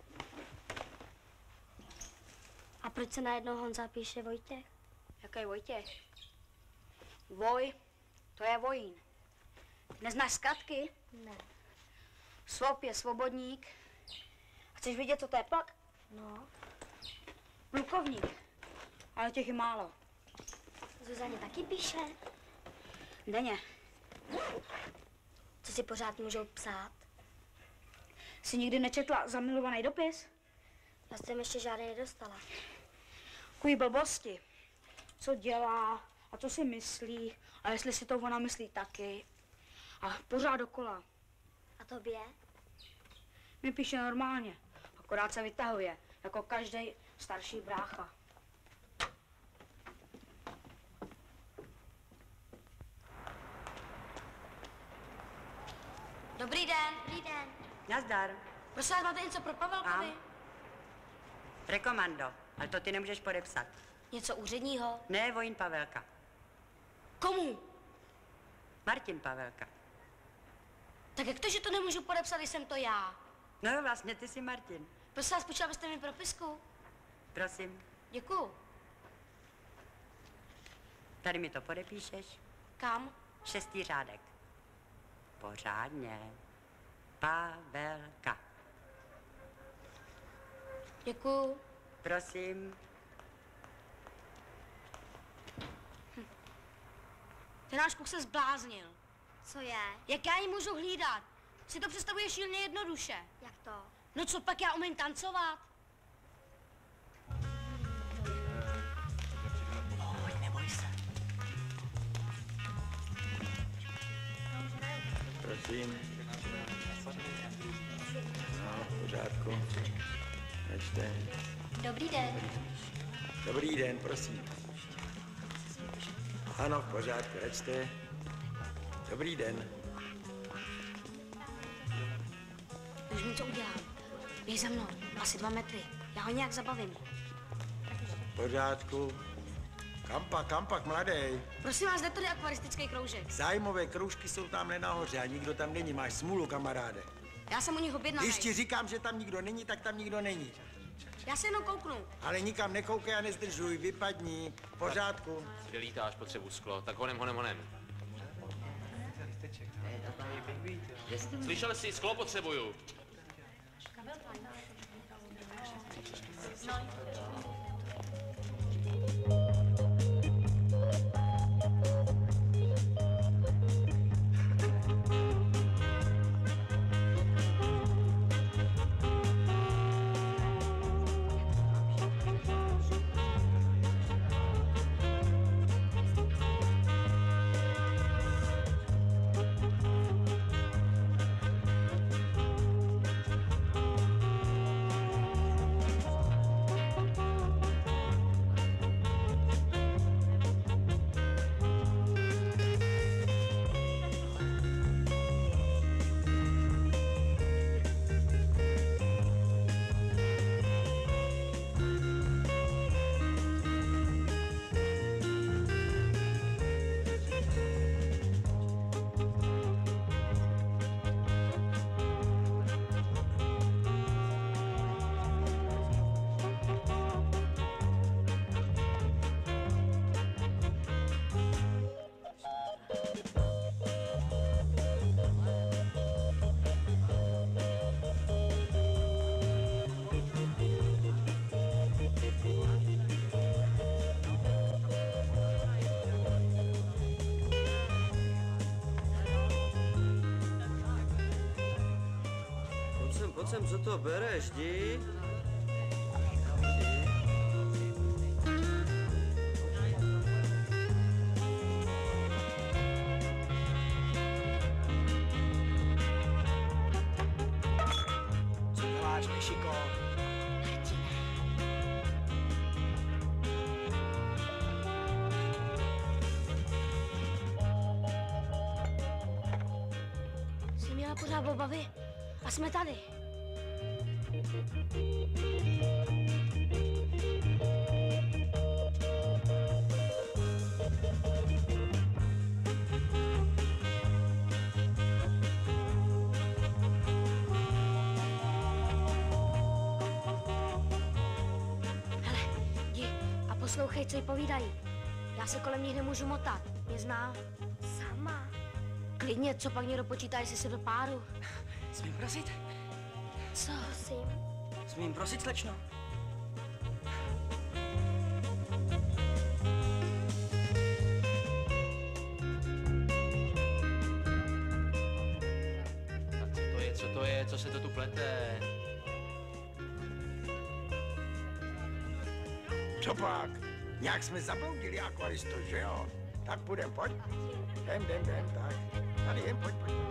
A proč se najednou Honza píše Vojtěch? Jaký Vojtěch? Voj, to je vojín. Ty neznáš zkratky? Ne. Svob je svobodník. Chceš vidět, co to je pak? No. Plukovník. Ale těch je málo. Zuzaně taky píše? Denně. Co si pořád můžou psát? Jsi nikdy nečetla zamilovaný dopis? Já jsem ještě žádný nedostala. Takový blbosti. Co dělá a co si myslí a jestli si to ona myslí taky. A pořád dokola. A tobě? Mi píše normálně, akorát se vytahuje, jako každý starší brácha. Dobrý den. Dobrý den. Nazdar. Prosím vás, máte něco pro Pavelkovi? Rekomando, ale to ty nemůžeš podepsat. Něco úředního? Ne, vojín Pavelka. Komu? Martin Pavelka. Tak jak to, že to nemůžu podepsat, když jsem to já? No jo, vlastně ty jsi Martin. Prosím vás, počítala byste mi propisku? Prosím. Děkuju. Tady mi to podepíšeš? Kam? Šestý řádek. Pořádně. Pavelka. Děkuju. Prosím. Hm. Ten náš kluk se zbláznil. Co je? Jak já ji můžu hlídat? Si to představuje šíleně jednoduše. Jak to? No co pak, já umím tancovat? Pojď, neboj se. Prosím. No, v pořádku. Nečte. Dobrý den. Dobrý den, prosím. Ano, v pořádku, nečte. Dobrý den. Už mi to udělám. Běž za mnou, asi dva metry. Já ho nějak zabavím. V pořádku. Kampak, kampak, mladej. Prosím vás, jde tady akvaristický kroužek. Zájmové kroužky jsou tamhle nahoře a nikdo tam není. Máš smůlu, kamaráde. Já jsem u nich objednaný. Když ti říkám, že tam nikdo není, tak tam nikdo není. Já se jenom kouknu. Ale nikam nekoukej a nezdržuj, vypadni. V pořádku. Kde lítáš, potřebuji sklo, tak honem, honem, honem. Slyšel jsi, sklo potřebuju. Pojď sem, co to bereš, jdi. Co děláš, Myšiko? Jsi měla pořád obavy a jsme tady. Poslouchej, co jí povídají. Já se kolem nich nemůžu motat. Mě zná. Sama. Klidně, co pak někdo počítá, jestli se do páru. Smím prosit? Co? Prosím. Smím prosit, slečno? Tak co to je, co to je, co se to tu plete? Co pak? Nějak jsme zabloudili, akvaristo, že jo? Tak půjdem, pojď. Jdem, jdem, jdem, tak. Tady jdem, pojď, pojď.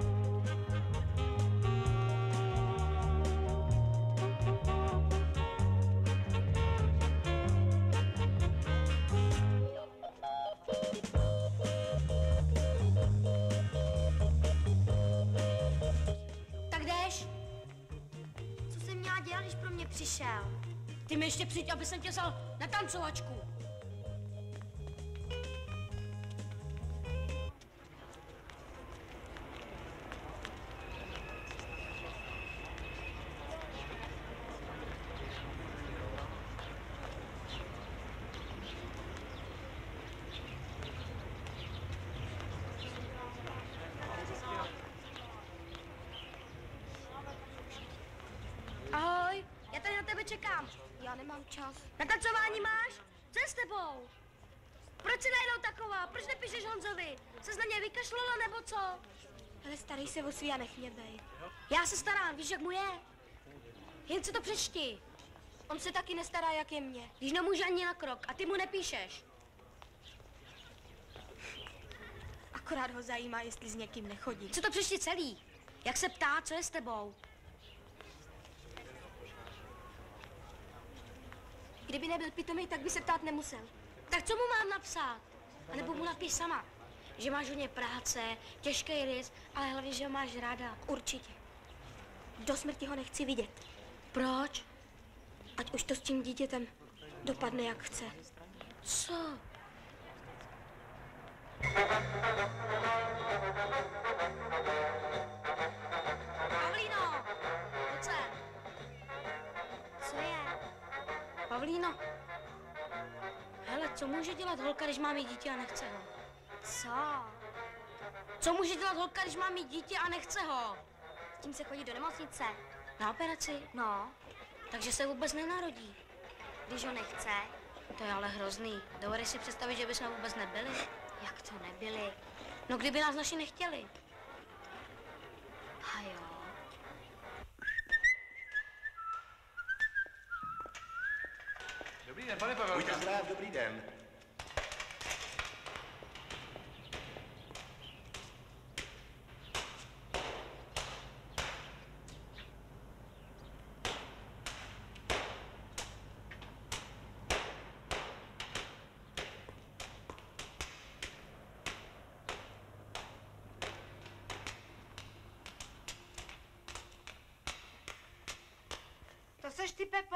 Tak jdeš? Co jsem měla dělat, když pro mě přišel? Ty mi ještě přijď, aby jsem tě vzal na tancovačku. Ahoj, já tady na tebe čekám. Já nemám čas. Na tancování máš? Co je s tebou? Proč jsi najednou taková? Proč nepíšeš Honzovi? Jsi na mě vykašlala nebo co? Ale starej se o svý a nech mě bej. Já se starám, víš, jak mu je? Jen si to přečti. On se taky nestará, jak je mě. Když nemůže ani na krok a ty mu nepíšeš. Akorát ho zajímá, jestli s někým nechodí. Co to přečti celý? Jak se ptá, co je s tebou? Kdyby nebyl pitomý, tak by se ptát nemusel. Tak co mu mám napsat? A nebo mu napiš sama, že máš hodně práce, těžký rys, ale hlavně, že ho máš ráda. Určitě. Do smrti ho nechci vidět. Proč? Ať už to s tím dítětem dopadne, jak chce. Co? Pavlíno! Pojď sem. Co je? Pavlíno, hele, co může dělat holka, když má mít dítě a nechce ho? Co? Co může dělat holka, když má mít dítě a nechce ho? S tím se chodí do nemocnice. Na operaci? No. Takže se vůbec nenarodí. Když ho nechce? To je ale hrozný. Dovedeš si představit, že bychom vůbec nebyli? Jak to nebyli? No kdyby nás naši nechtěli. A jo. Dobrý den, pane Pavelka. Buďte zdrav, dobrý den. To seš ty, Pepo?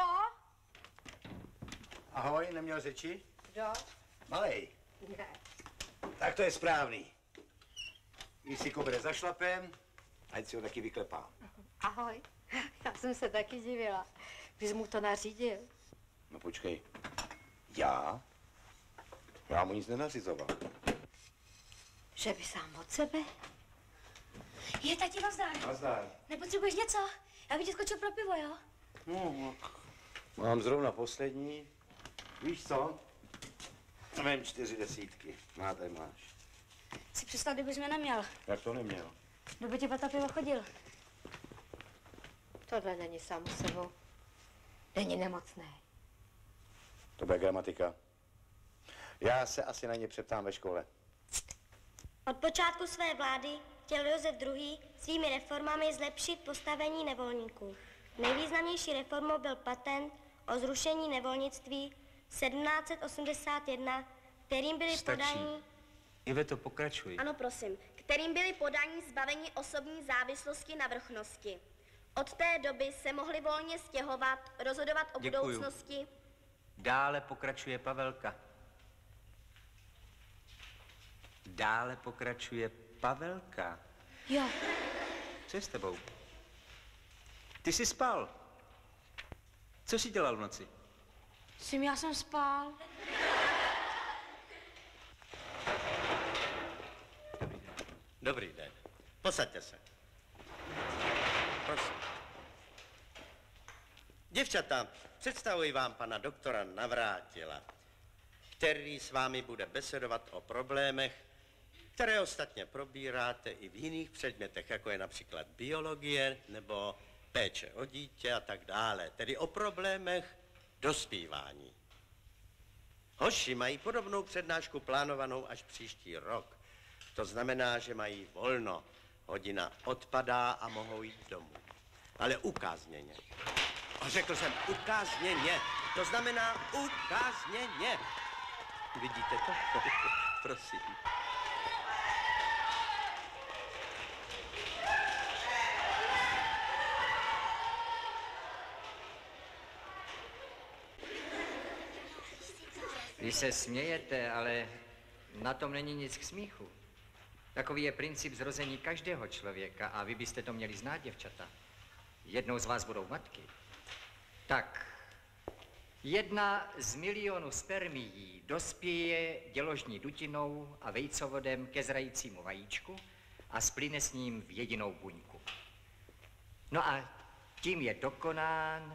Ahoj, neměl řeči? Kdo? Malej. Ne. Tak to je správný. Když si kobre za šlapem, ať si ho taky vyklepá. Ahoj. Já jsem se taky divila. Ty jsi mu to nařídil. No počkej. Já? Já mu nic nenařizoval. Že by sám od sebe? Je, tati, nazdar. Nazdar. Nepotřebuješ něco? Já bych ti skočil pro pivo, jo? No, mám zrovna poslední. Víš co? Vem čtyři desítky. Má, tady máš. Si představ, kdybys mě neměl. Jak to neměl? Kdo by ti po ta pivo chodil? Tohle není sám sebou. Není nemocný. To bude gramatika. Já se asi na ně přeptám ve škole. Od počátku své vlády chtěl Josef druhý. svými reformami zlepšit postavení nevolníků. Nejvýznamnější reformou byl patent o zrušení nevolnictví sedmnáct set osmdesát jedna, kterým byly Stačí. podaní... Iveto, pokračuj. Ano, prosím. Kterým byly podaní zbavení osobní závislosti na vrchnosti. Od té doby se mohli volně stěhovat, rozhodovat o Děkuju. budoucnosti. Dále pokračuje Pavelka. Dále pokračuje Pavelka. Jo. Co je s tebou? Ty jsi spal. Co jsi dělal v noci? Sim, já jsem spál. Dobrý den. Posaďte se. Prosím. Děvčata, představuji vám pana doktora Navrátila, který s vámi bude besedovat o problémech, které ostatně probíráte i v jiných předmětech, jako je například biologie nebo péče o dítě a tak dále, tedy o problémech dospívání. Hoši mají podobnou přednášku plánovanou až příští rok. To znamená, že mají volno. Hodina odpadá a mohou jít domů. Ale ukázněně. A řekl jsem ukázněně. To znamená ukázněně. Vidíte to? Prosím. Vy se smějete, ale na tom není nic k smíchu. Takový je princip zrození každého člověka a vy byste to měli znát, děvčata. Jednou z vás budou matky. Tak, jedna z milionů spermií dospěje děložní dutinou a vejcovodem ke zrajícímu vajíčku a splyne s ním v jedinou buňku. No a tím je dokonán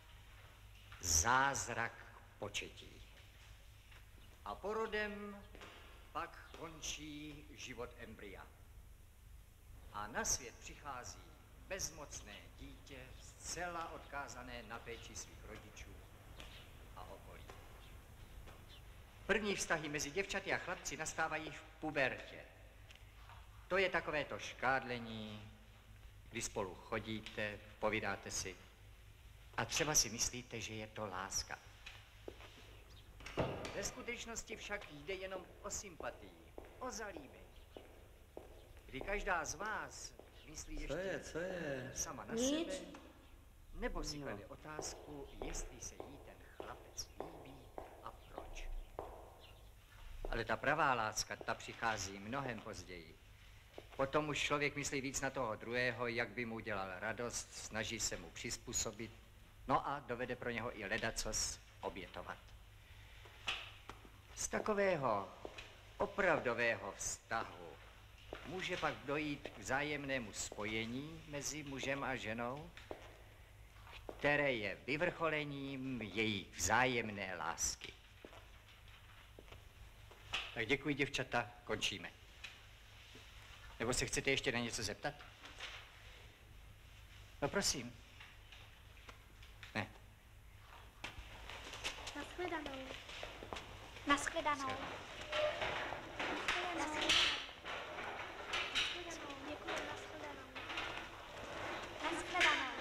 zázrak početí. A porodem pak končí život embrya. A na svět přichází bezmocné dítě, zcela odkázané na péči svých rodičů a okolí. První vztahy mezi děvčaty a chlapci nastávají v pubertě. To je takové to škádlení, kdy spolu chodíte, povídáte si a třeba si myslíte, že je to láska. Ve skutečnosti však jde jenom o sympatii, o zalíbení. Kdy každá z vás myslí ještě Co je, co je? sama na Nic. sebe, nebo si klade otázku, jestli se jí ten chlapec líbí a proč. Ale ta pravá láska, ta přichází mnohem později. Potom už člověk myslí víc na toho druhého, jak by mu dělal radost, snaží se mu přizpůsobit, no a dovede pro něho i ledacos obětovat. Z takového opravdového vztahu může pak dojít k vzájemnému spojení mezi mužem a ženou, které je vyvrcholením jejich vzájemné lásky. Tak děkuji, děvčata, končíme. Nebo se chcete ještě na něco zeptat? No prosím. Ne. Nashledanou. Nashledanou. Nashledanou. Děkuji, nashledanou. Nashledanou.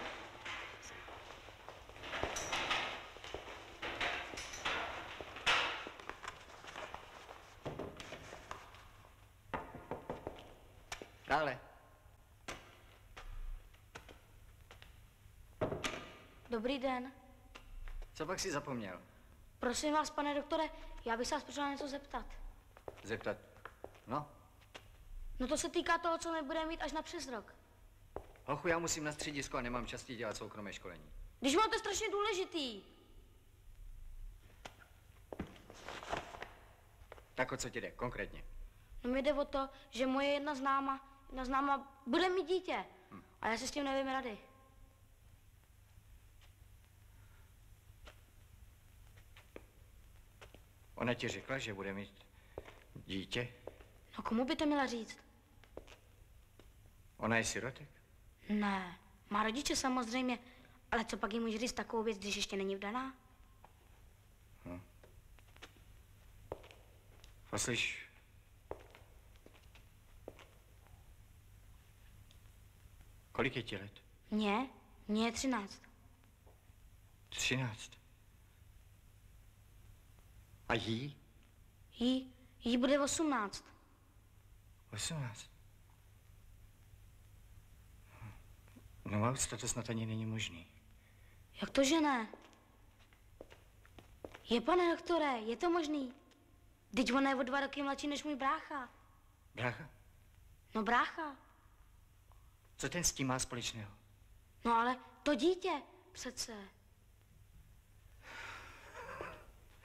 Dále. Dobrý den. Co pak si zapomněl? Prosím vás, pane doktore, já bych se vás potřeboval něco zeptat. Zeptat? No? No to se týká toho, co my budeme mít až na přes rok. Hochu, já musím na středisku a nemám čas ti dělat soukromé školení. Když mám to strašně důležitý. Tak o co ti jde, konkrétně? No mi jde o to, že moje jedna známa, jedna známa bude mít dítě. Hm. A já si s tím nevím rady. Ona ti řekla, že bude mít dítě? No komu by to měla říct? Ona je sirotek? Ne, má rodiče samozřejmě, ale co pak jí může říct takovou věc, když ještě není vdaná? Hm. Poslyš, kolik je ti let? Mně? Mně je třináct. Třináct. A jí? Jí, jí bude osmnáct. Osmnáct. No a to snad ani není možný. Jak to, že ne? Je, pane doktore, je to možný. Vždyť ona je o dva roky mladší než můj brácha. Brácha? No brácha. Co ten s tím má společného? No ale to dítě přece.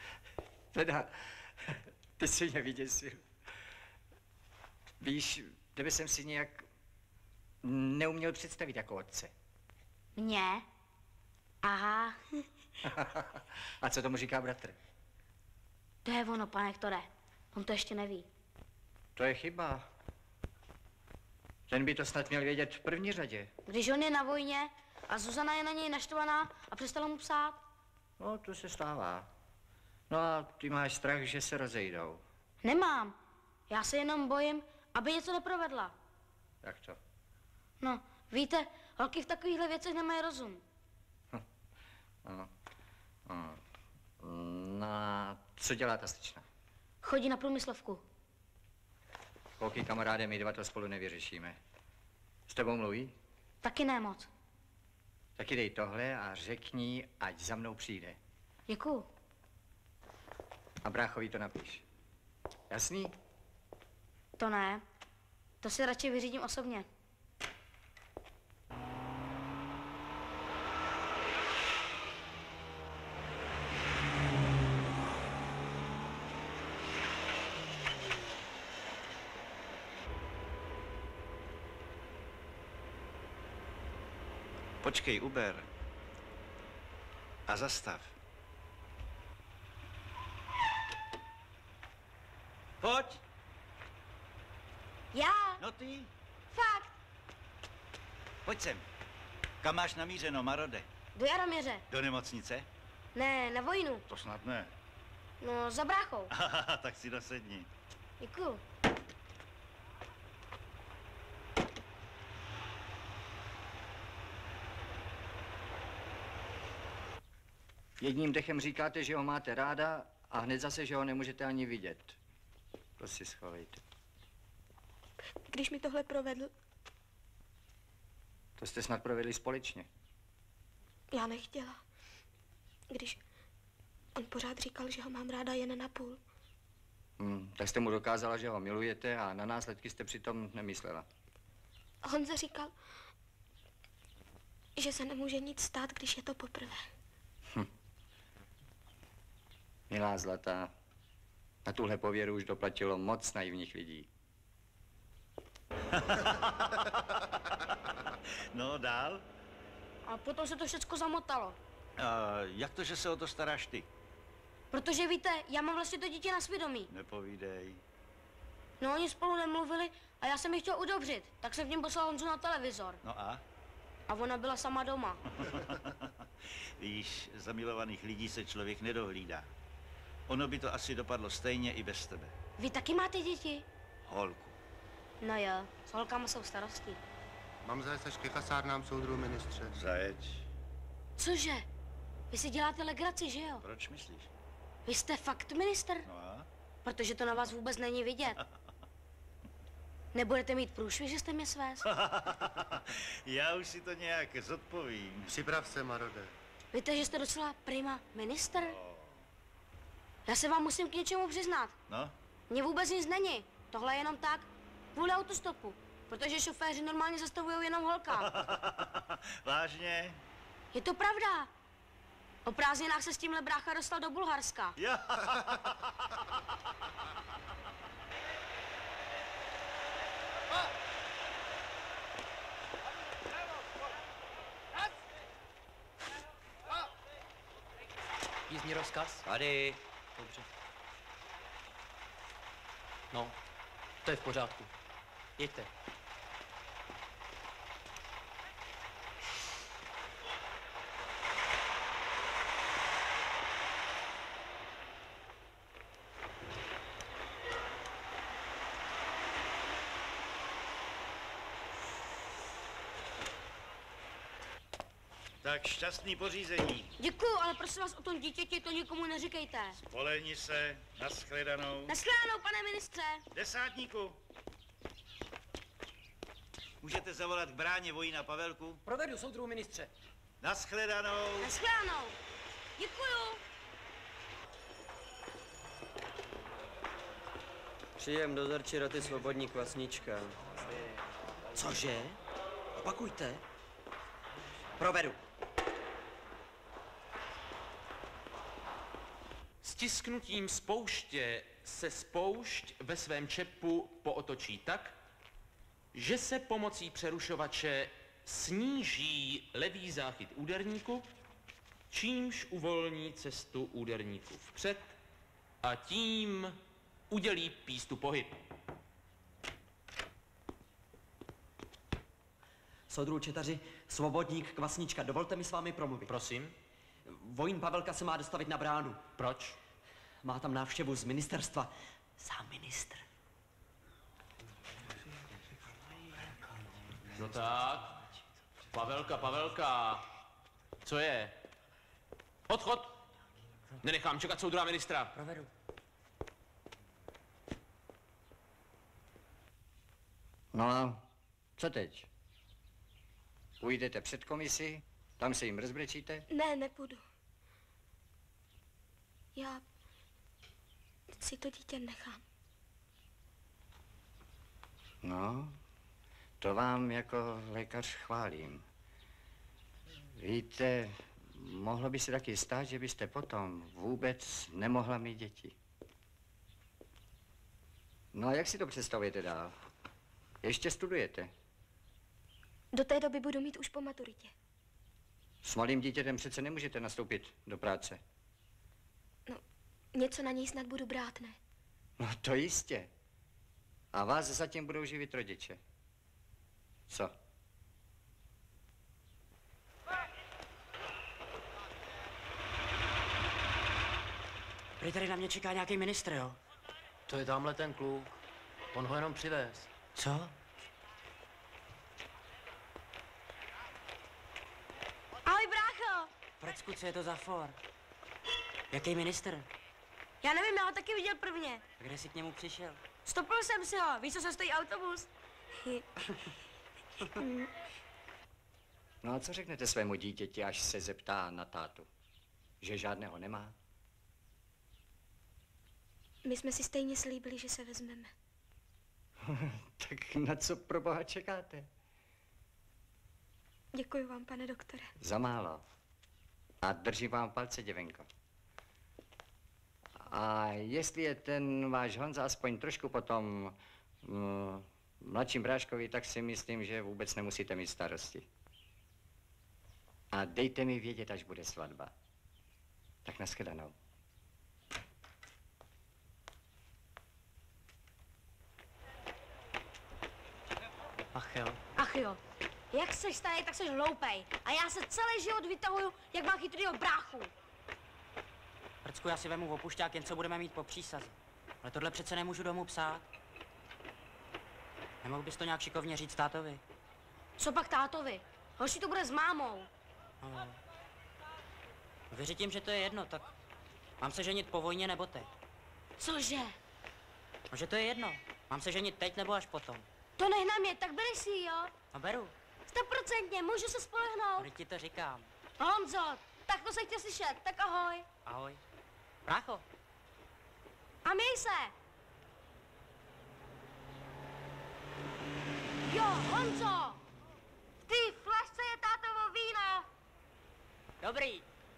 Teda, ty jsi mě vyděsil. Víš, tebe jsem si nějak neuměl představit jako otce. Mě? Aha. A co tomu říká bratr? To je ono, pane Hektore. On to ještě neví. To je chyba. Ten by to snad měl vědět v první řadě. Když on je na vojně a Zuzana je na něj naštvaná a přestala mu psát. No, to se stává. No a ty máš strach, že se rozejdou. Nemám. Já se jenom bojím, aby něco neprovedla. Jak to? No, víte, holky v takovýchhle věcech nemají rozum. Ano. Ano. No a co dělá ta slečna? Chodí na průmyslovku. Holky, kamaráde, my dva to spolu nevyřešíme. S tebou mluví? Taky ne moc. Taky dej tohle a řekni, ať za mnou přijde. Děkuju. A bráchovi to napiš. Jasný? To ne. To si radši vyřídím osobně. Počkej, Uber. A zastav. Pojď. Já? No ty. Fakt? Pojď sem. Kam máš namířeno, Marode? Do Jaroměře. Do nemocnice? Ne, na vojnu. To snad ne. No, za bráchou. Tak si dosedni. Děkuju. Jedním dechem říkáte, že ho máte ráda a hned zase, že ho nemůžete ani vidět. To si schovejte. Když mi tohle provedl, To jste snad provedli společně. já nechtěla. Když on pořád říkal, že ho mám ráda jen na půl. Hmm, tak jste mu dokázala, že ho milujete a na následky jste přitom nemyslela. Honza říkal, že se nemůže nic stát, když je to poprvé. Hm. Milá zlatá, na tuhle pověru už doplatilo moc naivních lidí. No, dál? A potom se to všecko zamotalo. A jak to, že se o to staráš ty? Protože víte, já mám vlastně to dítě na svědomí. Nepovídej. No, oni spolu nemluvili a já jsem ji chtěl udobřit, tak jsem v něm poslal Honzu na televizor. No a? A ona byla sama doma. Víš, zamilovaných lidí se člověk nedohlídá. Ono by to asi dopadlo stejně i bez tebe. Vy taky máte děti? Holku. No jo, s holkama jsou starosti. Mám zajet až ke kasárnám, soudru ministře. Zajeď. Cože? Vy si děláte legraci, že jo? Proč myslíš? Vy jste fakt ministr? No a? Protože to na vás vůbec není vidět. Nebudete mít průšvih, že jste mě svést? Já už si to nějak zodpovím. Připrav se, Marode. Víte, že jste docela prima minister? Já se vám musím k něčemu přiznat. No? Mně vůbec nic není. Tohle je jenom tak, kvůli autostopu. Protože šoféři normálně zastavují jenom holkám. Vážně? Je to pravda. O prázdninách se s tímhle brácha dostal do Bulharska. Ja. Jízdní rozkaz? Tady. Dobře. No, to je v pořádku. Jeďte. Tak šťastný pořízení. Děkuju, ale prosím vás o tom dítěti to nikomu neříkejte. Spolehni se, nashledanou. Nashledanou, pane ministře. Desátníku. Můžete zavolat k bráně vojína Pavelku? Provedu, soudruhu ministře. Nashledanou. Nashledanou. Děkuju. Příjem dozorčí roty Svobodní Kvasnička. Cože? Opakujte. Provedu. Stisknutím spouště se spoušť ve svém čepu pootočí tak, že se pomocí přerušovače sníží levý záchyt úderníku, čímž uvolní cestu úderníku vpřed a tím udělí pístu pohyb. Soudruhu Četaři, svobodník Kvasnička, dovolte mi s vámi promluvit. Prosím. Vojín Pavelka se má dostavit na bránu. Proč? Má tam návštěvu z ministerstva. Sám ministr. No tak, Pavelka, Pavelka, co je? Odchod! Nenechám čekat soudruha ministra. Provedu. No a co teď? Půjdete před komisi, tam se jim rozbrečíte? Ne, nepůjdu. Já si to dítě nechám. No, to vám jako lékař chválím. Víte, mohlo by se taky stát, že byste potom vůbec nemohla mít děti. No a jak si to představujete dál? Ještě studujete? Do té doby budu mít už po maturitě. S malým dítětem přece nemůžete nastoupit do práce. No, něco na něj snad budu brát, ne? No to jistě. A vás zatím budou živit rodiče. Co? Prý tady na mě čeká nějaký ministr, jo? To je tamhle ten kluk. On ho jenom přivez. Co? Ahoj, brácho! Precku, co je to za for? Jaký ministr? Já nevím, já ho taky viděl prvně. A kde jsi k němu přišel? Stopil jsem si ho. Víš, co se stojí autobus? No a co řeknete svému dítěti, až se zeptá na tátu? Že žádného nemá? My jsme si stejně slíbili, že se vezmeme. Tak na co pro boha čekáte? Děkuji vám, pane doktore. Za málo. A držím vám palce, děvenko. A jestli je ten váš Honza aspoň trošku potom mm, mladším bráškovi, tak si myslím, že vůbec nemusíte mít starosti. A dejte mi vědět, až bude svatba. Tak nashledanou. Ach jo. Ach jo. Jak seš starý, tak seš hloupej. A já se celý život vytahuju, jak mám chytrýho bráchu. Prcku, já si vemu opušťák, jen co budeme mít po přísaze. Ale tohle přece nemůžu domů psát. Nemohl bys to nějak šikovně říct tátovi? Co pak tátovi? Hoši to bude s mámou. No. Věřím, že to je jedno, tak mám se ženit po vojně nebo teď? Cože? No, že to je jedno. Mám se ženit teď nebo až potom? To nech na mě, tak beri si ji, jo? No beru. Stoprocentně, můžu se spolehnout. Teď ti to říkám. Honzo, tak to se chtěl slyšet, tak ahoj. Ahoj. Brácho. A měj se. Jo, Honzo, v té flašce je tátovo víno. Dobrý.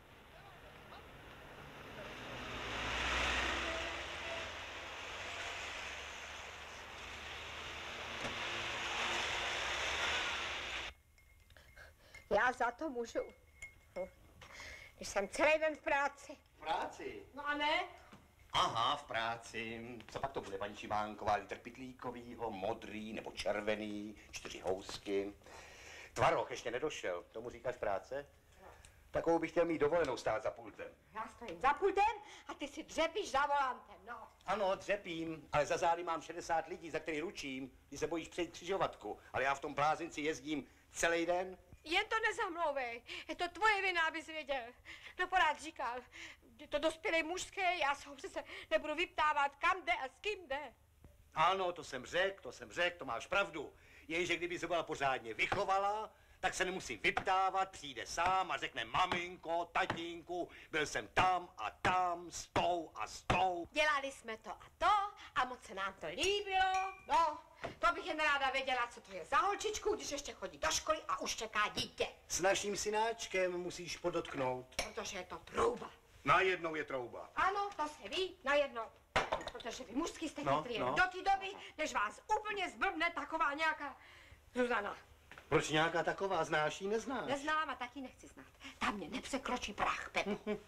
Já za to můžu. Když jsem celý den v práci. V práci? No a ne? Aha, v práci. Co pak to bude, paní Šimánková? Litr pitlíkovýho, modrý nebo červený, čtyři housky. Tvaroh ještě nedošel. Tomu říkáš práce? Takovou bych chtěl mít dovolenou stát za pultem. Já stojím za pultem a ty si dřepíš za volantem, no. Ano, dřepím, ale za zády mám šedesát lidí, za který ručím. Ty se bojíš přejít křižovatku, ale já v tom blázinci jezdím celý den. Jen to nezamlouvej. Je to tvoje vina, abys věděl. No porád říkal, je to dospělý mužské, já se ho přece nebudu vyptávat, kam jde a s kým jde. Ano, to jsem řekl, to jsem řekl, to máš pravdu. Jenže kdyby se byla pořádně vychovala, tak se nemusí vyptávat, přijde sám a řekne maminko, tatínku, byl jsem tam a tam, s tou a s tou. Dělali jsme to a to a moc se nám to líbilo. No, to bych jen ráda věděla, co to je za holčičku, když ještě chodí do školy a už čeká dítě. S naším synáčkem musíš podotknout. Protože je to trouba. Najednou je trouba. Ano, to se ví, najednou. protože vy mužský jste No, chytrý no. do té doby, než vás úplně zblbne taková nějaká Zuzana. Proč nějaká taková? Znáš jí, neznáš? Neznám a taky nechci znát. Tam mě nepřekročí prach, Pepo.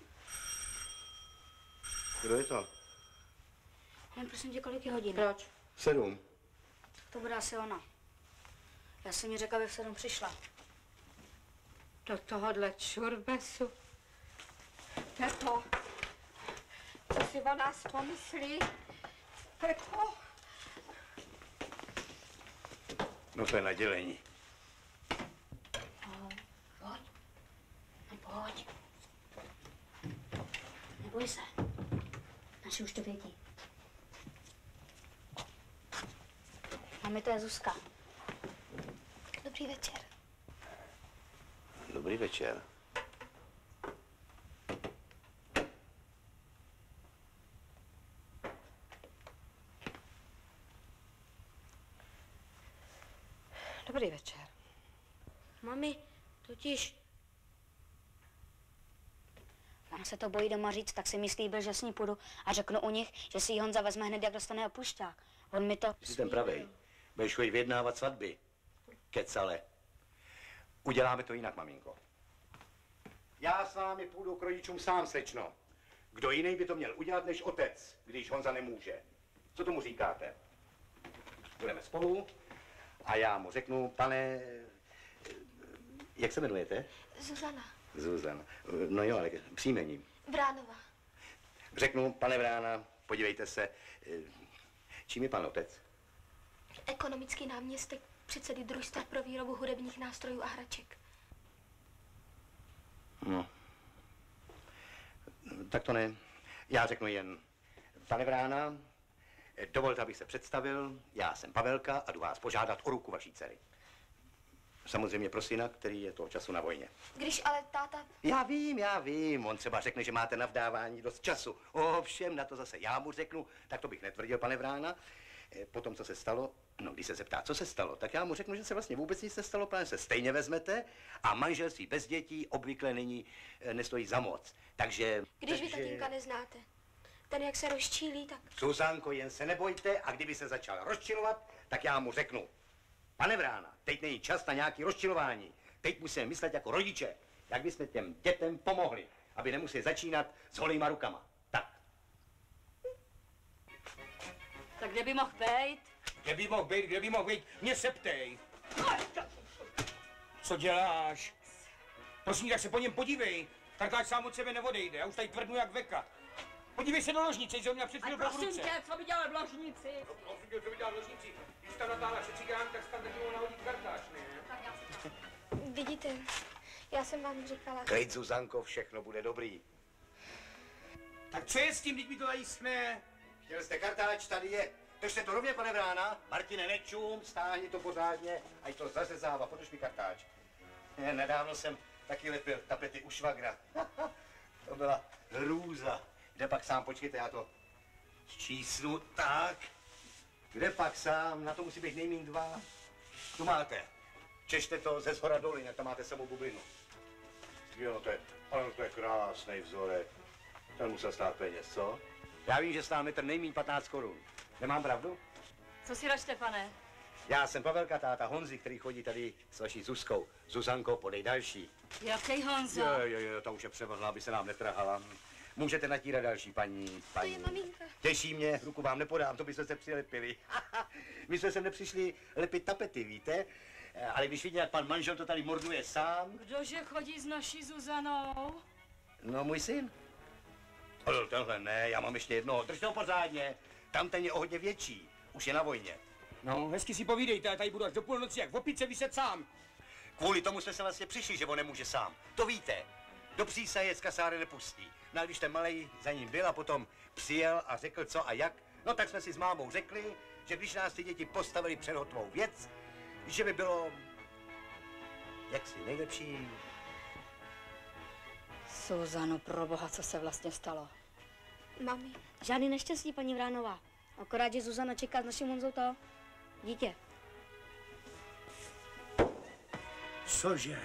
Kdo je to? Jen prosím tě, kolik je hodin? Proč? Sedm. To bude asi ona. Já jsem mi řekla, aby v sedm přišla. Do tohohle čurbesu. Pepo, co si o nás pomyslí? Pepo. No to je nadělení. No, pojď. No, pojď. Neboj se. Naši už to vědí. Mami, to je Zuzka. Dobrý večer. Dobrý večer. Dobrý večer. Mami, totiž... Ona se to bojí doma říct, tak si myslí, že s ní půjdu a řeknu u nich, že si ji Honza vezme hned, jak dostane opušťák. On mi to... Jsi ten pravej. Budeš chodit vyjednávat svatby. Kecale. Uděláme to jinak, maminko. Já s vámi půjdu k rodičům sám, slečno. Kdo jiný by to měl udělat než otec, když Honza nemůže? Co tomu říkáte? Budeme spolu a já mu řeknu, pane... Jak se jmenujete? Zuzana. Zuzana. No jo, ale příjmením. Vránová. Řeknu, pane Vrána, podívejte se, čím je pan otec? Ekonomický náměstek předsedy družstva pro výrobu hudebních nástrojů a hraček. No. Tak to ne. Já řeknu jen, pane Vrána, dovolte, abych se představil. Já jsem Pavelka a jdu vás požádat o ruku vaší dcery. Samozřejmě pro syna, který je toho času na vojně. Když ale táta... Já vím, já vím. On třeba řekne, že máte na vdávání dost času. Ovšem, na to zase já mu řeknu, tak to bych netvrdil, pane Vrána. Potom, co se stalo, no když se zeptá, co se stalo, tak já mu řeknu, že se vlastně vůbec nic nestalo, protože se stejně vezmete a manželství bez dětí obvykle není, nestojí za moc. Takže... Když takže... vy tatínka neznáte, ten jak se rozčílí, tak... Zuzanko, jen se nebojte a kdyby se začal rozčilovat, tak já mu řeknu, pane Vrána, teď není čas na nějaký rozčilování. Teď musíme myslet jako rodiče, jak bychom těm dětem pomohli, aby nemuseli začínat s holýma rukama. Tak. Tak kde by mohl být? Kde by mohl být, kde by mohl být? Mě se ptej. Co děláš? Prosím, tak se po něm podívej. Kartáč sám od sebe neodejde, já už tady tvrdnu jak veka. Podívej se do ložnice, že ho měl před chvíli v ruce. Prosím tě, co by dělal v ložnici? No, prosím tě, co by dělal v ložnici? Když tam natáhla šetřigán, tak tam taky mohl nahodit kartáč, ne? Vidíte, já jsem vám říkala... Klid, Zuzanko, všechno bude dobrý. Tak co je s tím, když mi to tady sne? Chtěl jste kartáč, tady je. Držte to rovně, pane Vrána. Martine, nečum, stáhni to pořádně, ať to zařezává, podrž mi kartáč. Je, nedávno jsem taky lepil tapety u švagra. To byla hrůza. Kde pak sám, počkejte, já to číslu, tak. Kde pak sám, na to musí být nejmín dva. Tu máte. Češte to ze shora dolů, jak tam máte samou bublinu. Jo, to je, ale to je krásný vzorek. Ten musel stát peněz, co? Já vím, že stál metr nejmíň patnáct korun. Nemám pravdu? Co si daš, Štefane? Já jsem Pavelka, táta Honzi, který chodí tady s vaší Zuzkou. Zuzanko, podej další. Jaký Honza? Jo, jo, jo, ta už je převadla, aby se nám netrhala. Můžete natírat další, paní, paní. To je maminka. Těší mě, ruku vám nepodám, to byste se přilepili. My jsme sem nepřišli lepit tapety, víte? Ale když vidíte, jak pan manžel to tady morduje sám. Kdože chodí s naší Zuzanou? No, můj syn. Ale tenhle ne, já mám ještě jednoho. Držte ho pořádně. Tam ten je o hodně větší. Už je na vojně. No, hezky si povídejte, já tady budu až do půlnoci, jak v opice vyset sám. Kvůli tomu jsme se vlastně přišli, že on nemůže sám. To víte. Do přísaje z kasáry nepustí. No a když ten malej za ním byl a potom přijel a řekl co a jak, no tak jsme si s mámou řekli, že když nás ty děti postavili před hotovou věc, že by bylo jaksi nejlepší. Suzano, proboha, co se vlastně stalo? Mami. Žádný neštěstí, paní Vránová. Akorát, že Zuzana čeká s naším Honzou to dítě. Cože?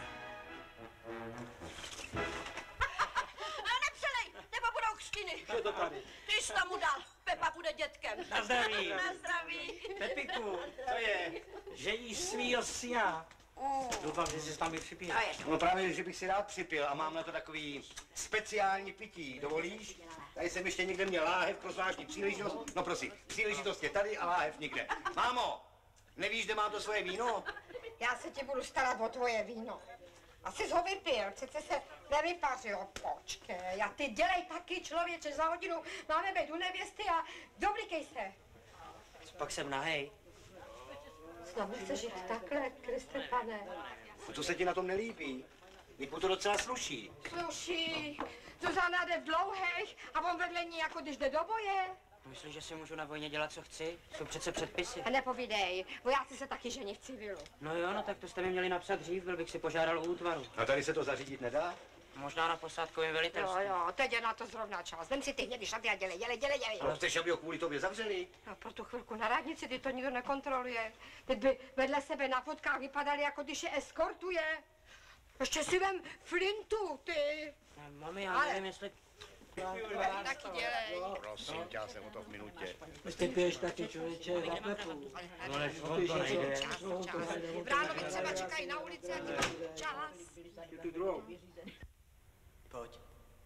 A nepřelej, nebo budou křtiny. Je to tady. Ty jsi tam mu dal, Pepo. Pepa bude dětkem. Na zdraví. Na zdraví. Pepiku, to je, že jí svýho syna. Doufám, že jsi s námi připil. No právě, že bych si rád připil a mám na to takový speciální pití. Dovolíš? Tady jsem ještě někde měl láhev pro zvláštní příležitost. No prosím, příležitost je tady a láhev nikde. Mámo, nevíš, kde má to svoje víno? Já se ti budu starat o tvoje víno. Asi jsi ho vypil, přece se nevypařilo. Počkej, a ty dělej taky, člověče, za hodinu máme být u nevěsty a dobrýkej se. Pak jsem nahej. Snad nechceš žít takhle, Kriste pane. No co se ti na tom nelíbí? Mu to docela sluší. Sluší, Zuzana jde v dlouhých a on vedle ní, jako když jde do boje. Myslíš, že si můžu na vojně dělat, co chci? Jsou přece předpisy. A nepovídej, vojáci se taky žení v civilu. No jo, no tak to jste mi měli napsat dřív, byl bych si požádal u útvaru. A tady se to zařídit nedá? Možná na posádkovém velitelství. Jo, jo, teď je na to zrovna čas. Vem si ty hnědý šaty a dělej, dělej, dělej, dělej. Ale chceš, aby ho kvůli tobě zavřeli? No pro tu chvilku na radnici, ty to nikdo nekontroluje. Teď by vedle sebe na fotkách vypadali, jako když je eskortuje. Ještě si vem flintu, ty. No, mami, já Ale... nevím, jestli... Taky dělej. Prosím, já jsem o to v minutě. Ty piješ taky, člověče, za Pepu. No než on to nejde. V Ránovi třeba čekají na ulici a ty máš čas. Tu druhou. Pojď.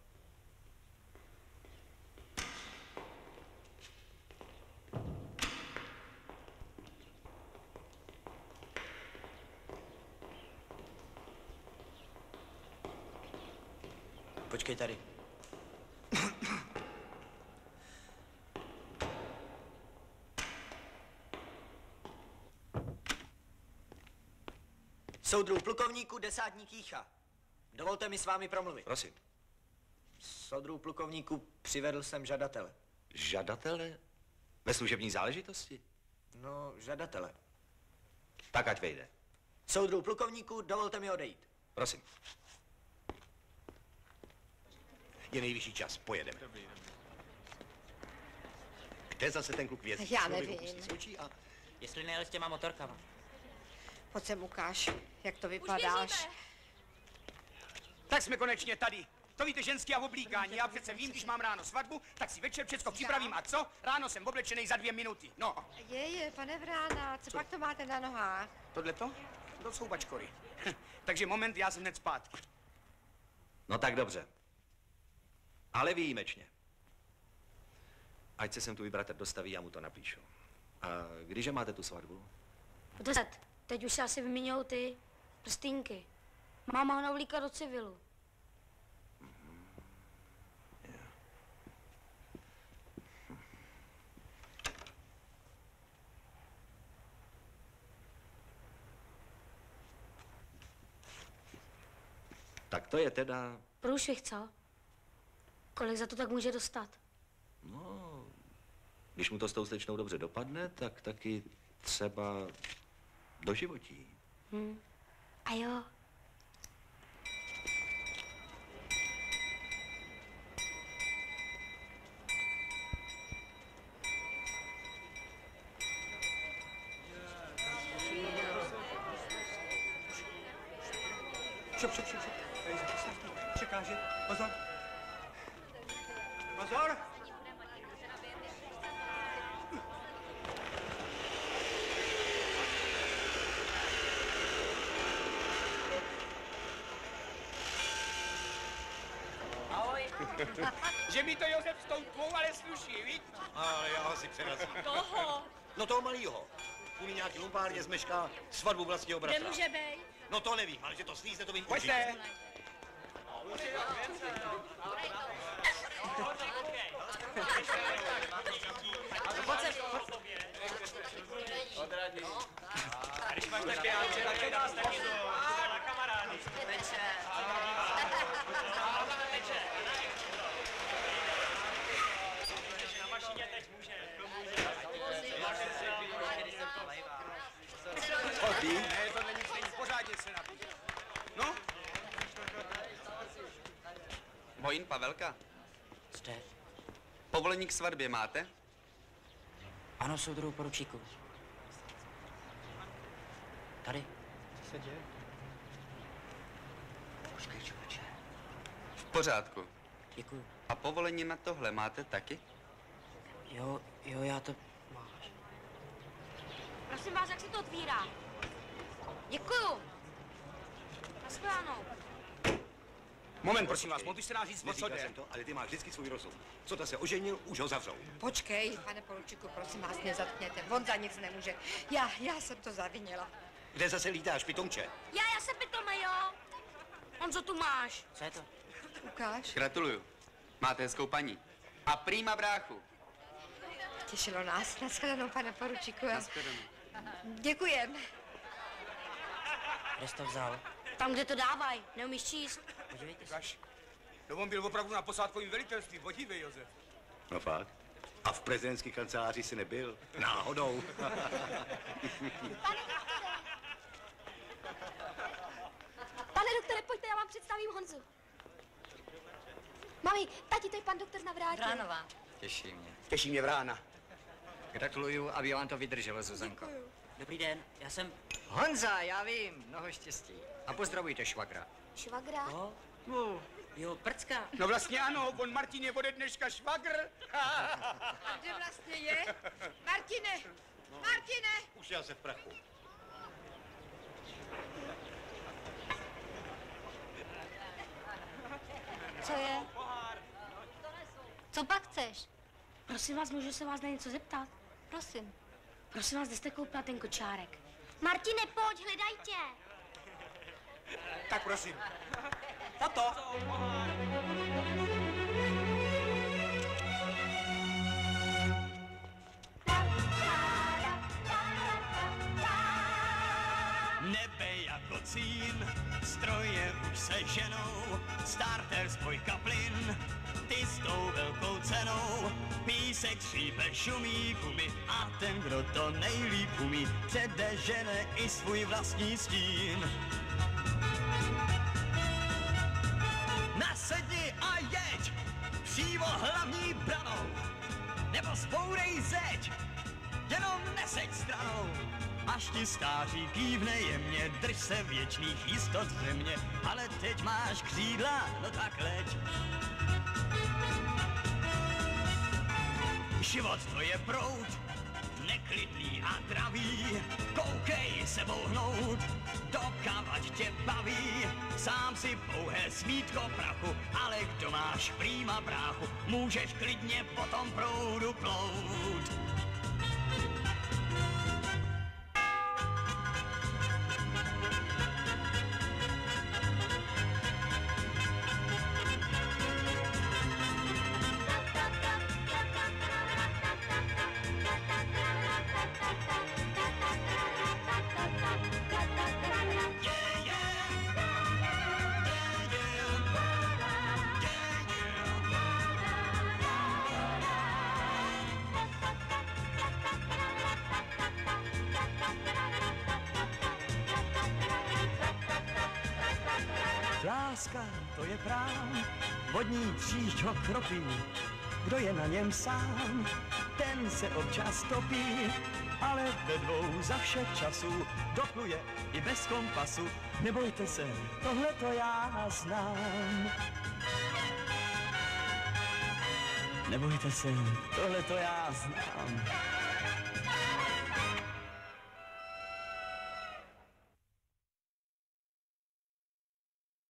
Počkej tady. Soudruh plukovníku, desátník Jícha. Dovolte mi s vámi promluvit. Prosím. Soudruh plukovníku, přivedl jsem žadatele. Žadatele? Ve služební záležitosti? No, žadatele. Tak ať vejde. Soudruh plukovníku, dovolte mi odejít. Prosím. Je nejvyšší čas, pojedeme. Kde zase ten kluk vězí? Já nevím. A... Jestli nejel s těma motorkama. Pojď sem ukáž, jak to vypadáš. Tak jsme konečně tady. To víte, ženský a oblíkání. Já přece vím, když mám ráno svatbu, tak si večer všecko připravím a co? Ráno jsem oblečený za dvě minuty. No. Jeje, pane Vrána, co, co pak to máte na nohách? Tohle to? To jsou bačkory. Takže moment, já jsem hned zpátky. No tak dobře. Ale výjimečně. Ať se sem tu vybratr dostaví, já mu to napíšu. A kdyže máte tu svatbu? V deset. Teď už se asi vyměňují ty prstýnky. Máma ho navlíkla do civilu. Tak to je teda... Průšvih, co? Kolik za to tak může dostat? No, když mu to s tou slečnou dobře dopadne, tak taky třeba do životí. Hm. A jo. Šup, šup, šup, šup. Čeká, že? Pozor. Pozor. Ahoj. Že mi to Josef s tou tvou ale sluší, víš? Ale já ho si přerazím. Koho? No toho malýho. Kvůli nějaký lumpárně zmešká svatbu vlastního bratra. Nemůže být. No to nevím, ale že to slízne, to vím určitě. Pojďte. A když máš také Janče, tak to nás taky do na kamarády. Peče. Peče. Na mašině teď může. Chodí? Ne, tohle nic není, pořádně se napít. No? Vojín Pavelka. Jste? Povolení k svatbě máte? Ano, soudruhu poručíku. Tady. Co se děje? Počkej, člověče. V pořádku. Děkuju. A povolení na tohle máte taky? Jo, jo, já to máš. Prosím vás, jak se to otvírá? Děkuju. Naschledanou. Moment, prosím vás, mohl byste nám říct, o co Neříkal jde? jsem to, ale ty máš vždycky svůj rozum. Co to se oženil, už ho zavřou. Počkej, pane poručíku, prosím vás, nezatkněte. On za nic nemůže. Já, já jsem to zavinila. Kde zase lítáš, pitomče? Já, já se pitome, jo. Honzo, tu máš. Co je to? Ukáž. Gratuluju. Máte hezkou paní. A prýma bráchu. Těšilo nás. Naschledanou, pane poručíku. Naschledanou. Děkujem. Kde jsi to vzal? Tam, kde to dávaj. Neumíš číst? Podívejte se. Ukáž. No on byl opravdu na posádkovém velitelství. Podívej, Josef. No fakt? A v prezidentské kanceláři jsi nebyl? Náhodou. Pane doktore, pojďte, já vám představím Honzu. Mami, tati, to je pan doktor Navrátil. Vránová. Těší mě. Těší mě Vrána. Gratuluju, aby vám to vydrželo, Zuzanko. Dobrý den, já jsem... Honza, já vím, mnoho štěstí. A pozdravujte švagra. Švagra? Jo? No, jo, prcka. No vlastně ano, on Martin je ode dneška švagr. A kde vlastně je? Martine! Martine! Už já se v prachu. Co je? Co pak chceš? Prosím vás, můžu se vás na něco zeptat? Prosím. Prosím vás, kde jste koupila ten kočárek? Martine, pojď, hledaj tě. Tak prosím. Tato. Nebe jako cín, stroje už se ženou, starter spojka plyn, ty s tou velkou cenou, písek šípe, šumí gumy a ten, kdo to nejlíp umí, předežene i svůj vlastní stín. Nasedni a jeď, přímo hlavní branou, nebo zbourej zeď, jenom neseď stranou. Až ti stáří kývne jemně, drž se věčných jistot země, ale teď máš křídla, no tak leď. Život to je proud, neklidný a dravý, koukej sebou hnout, dokavať tě baví, sám si pouhé smítko prachu, ale kdo máš prýma bráchu, můžeš klidně po tom proudu plout. Láska, to je prám, vodní kříž ho kropí, kdo je na něm sám, ten se občas topí, ale ve dvou za všech časů dopluje i bez kompasu. Nebojte se, tohle to já znám. Nebojte se, tohle to já znám.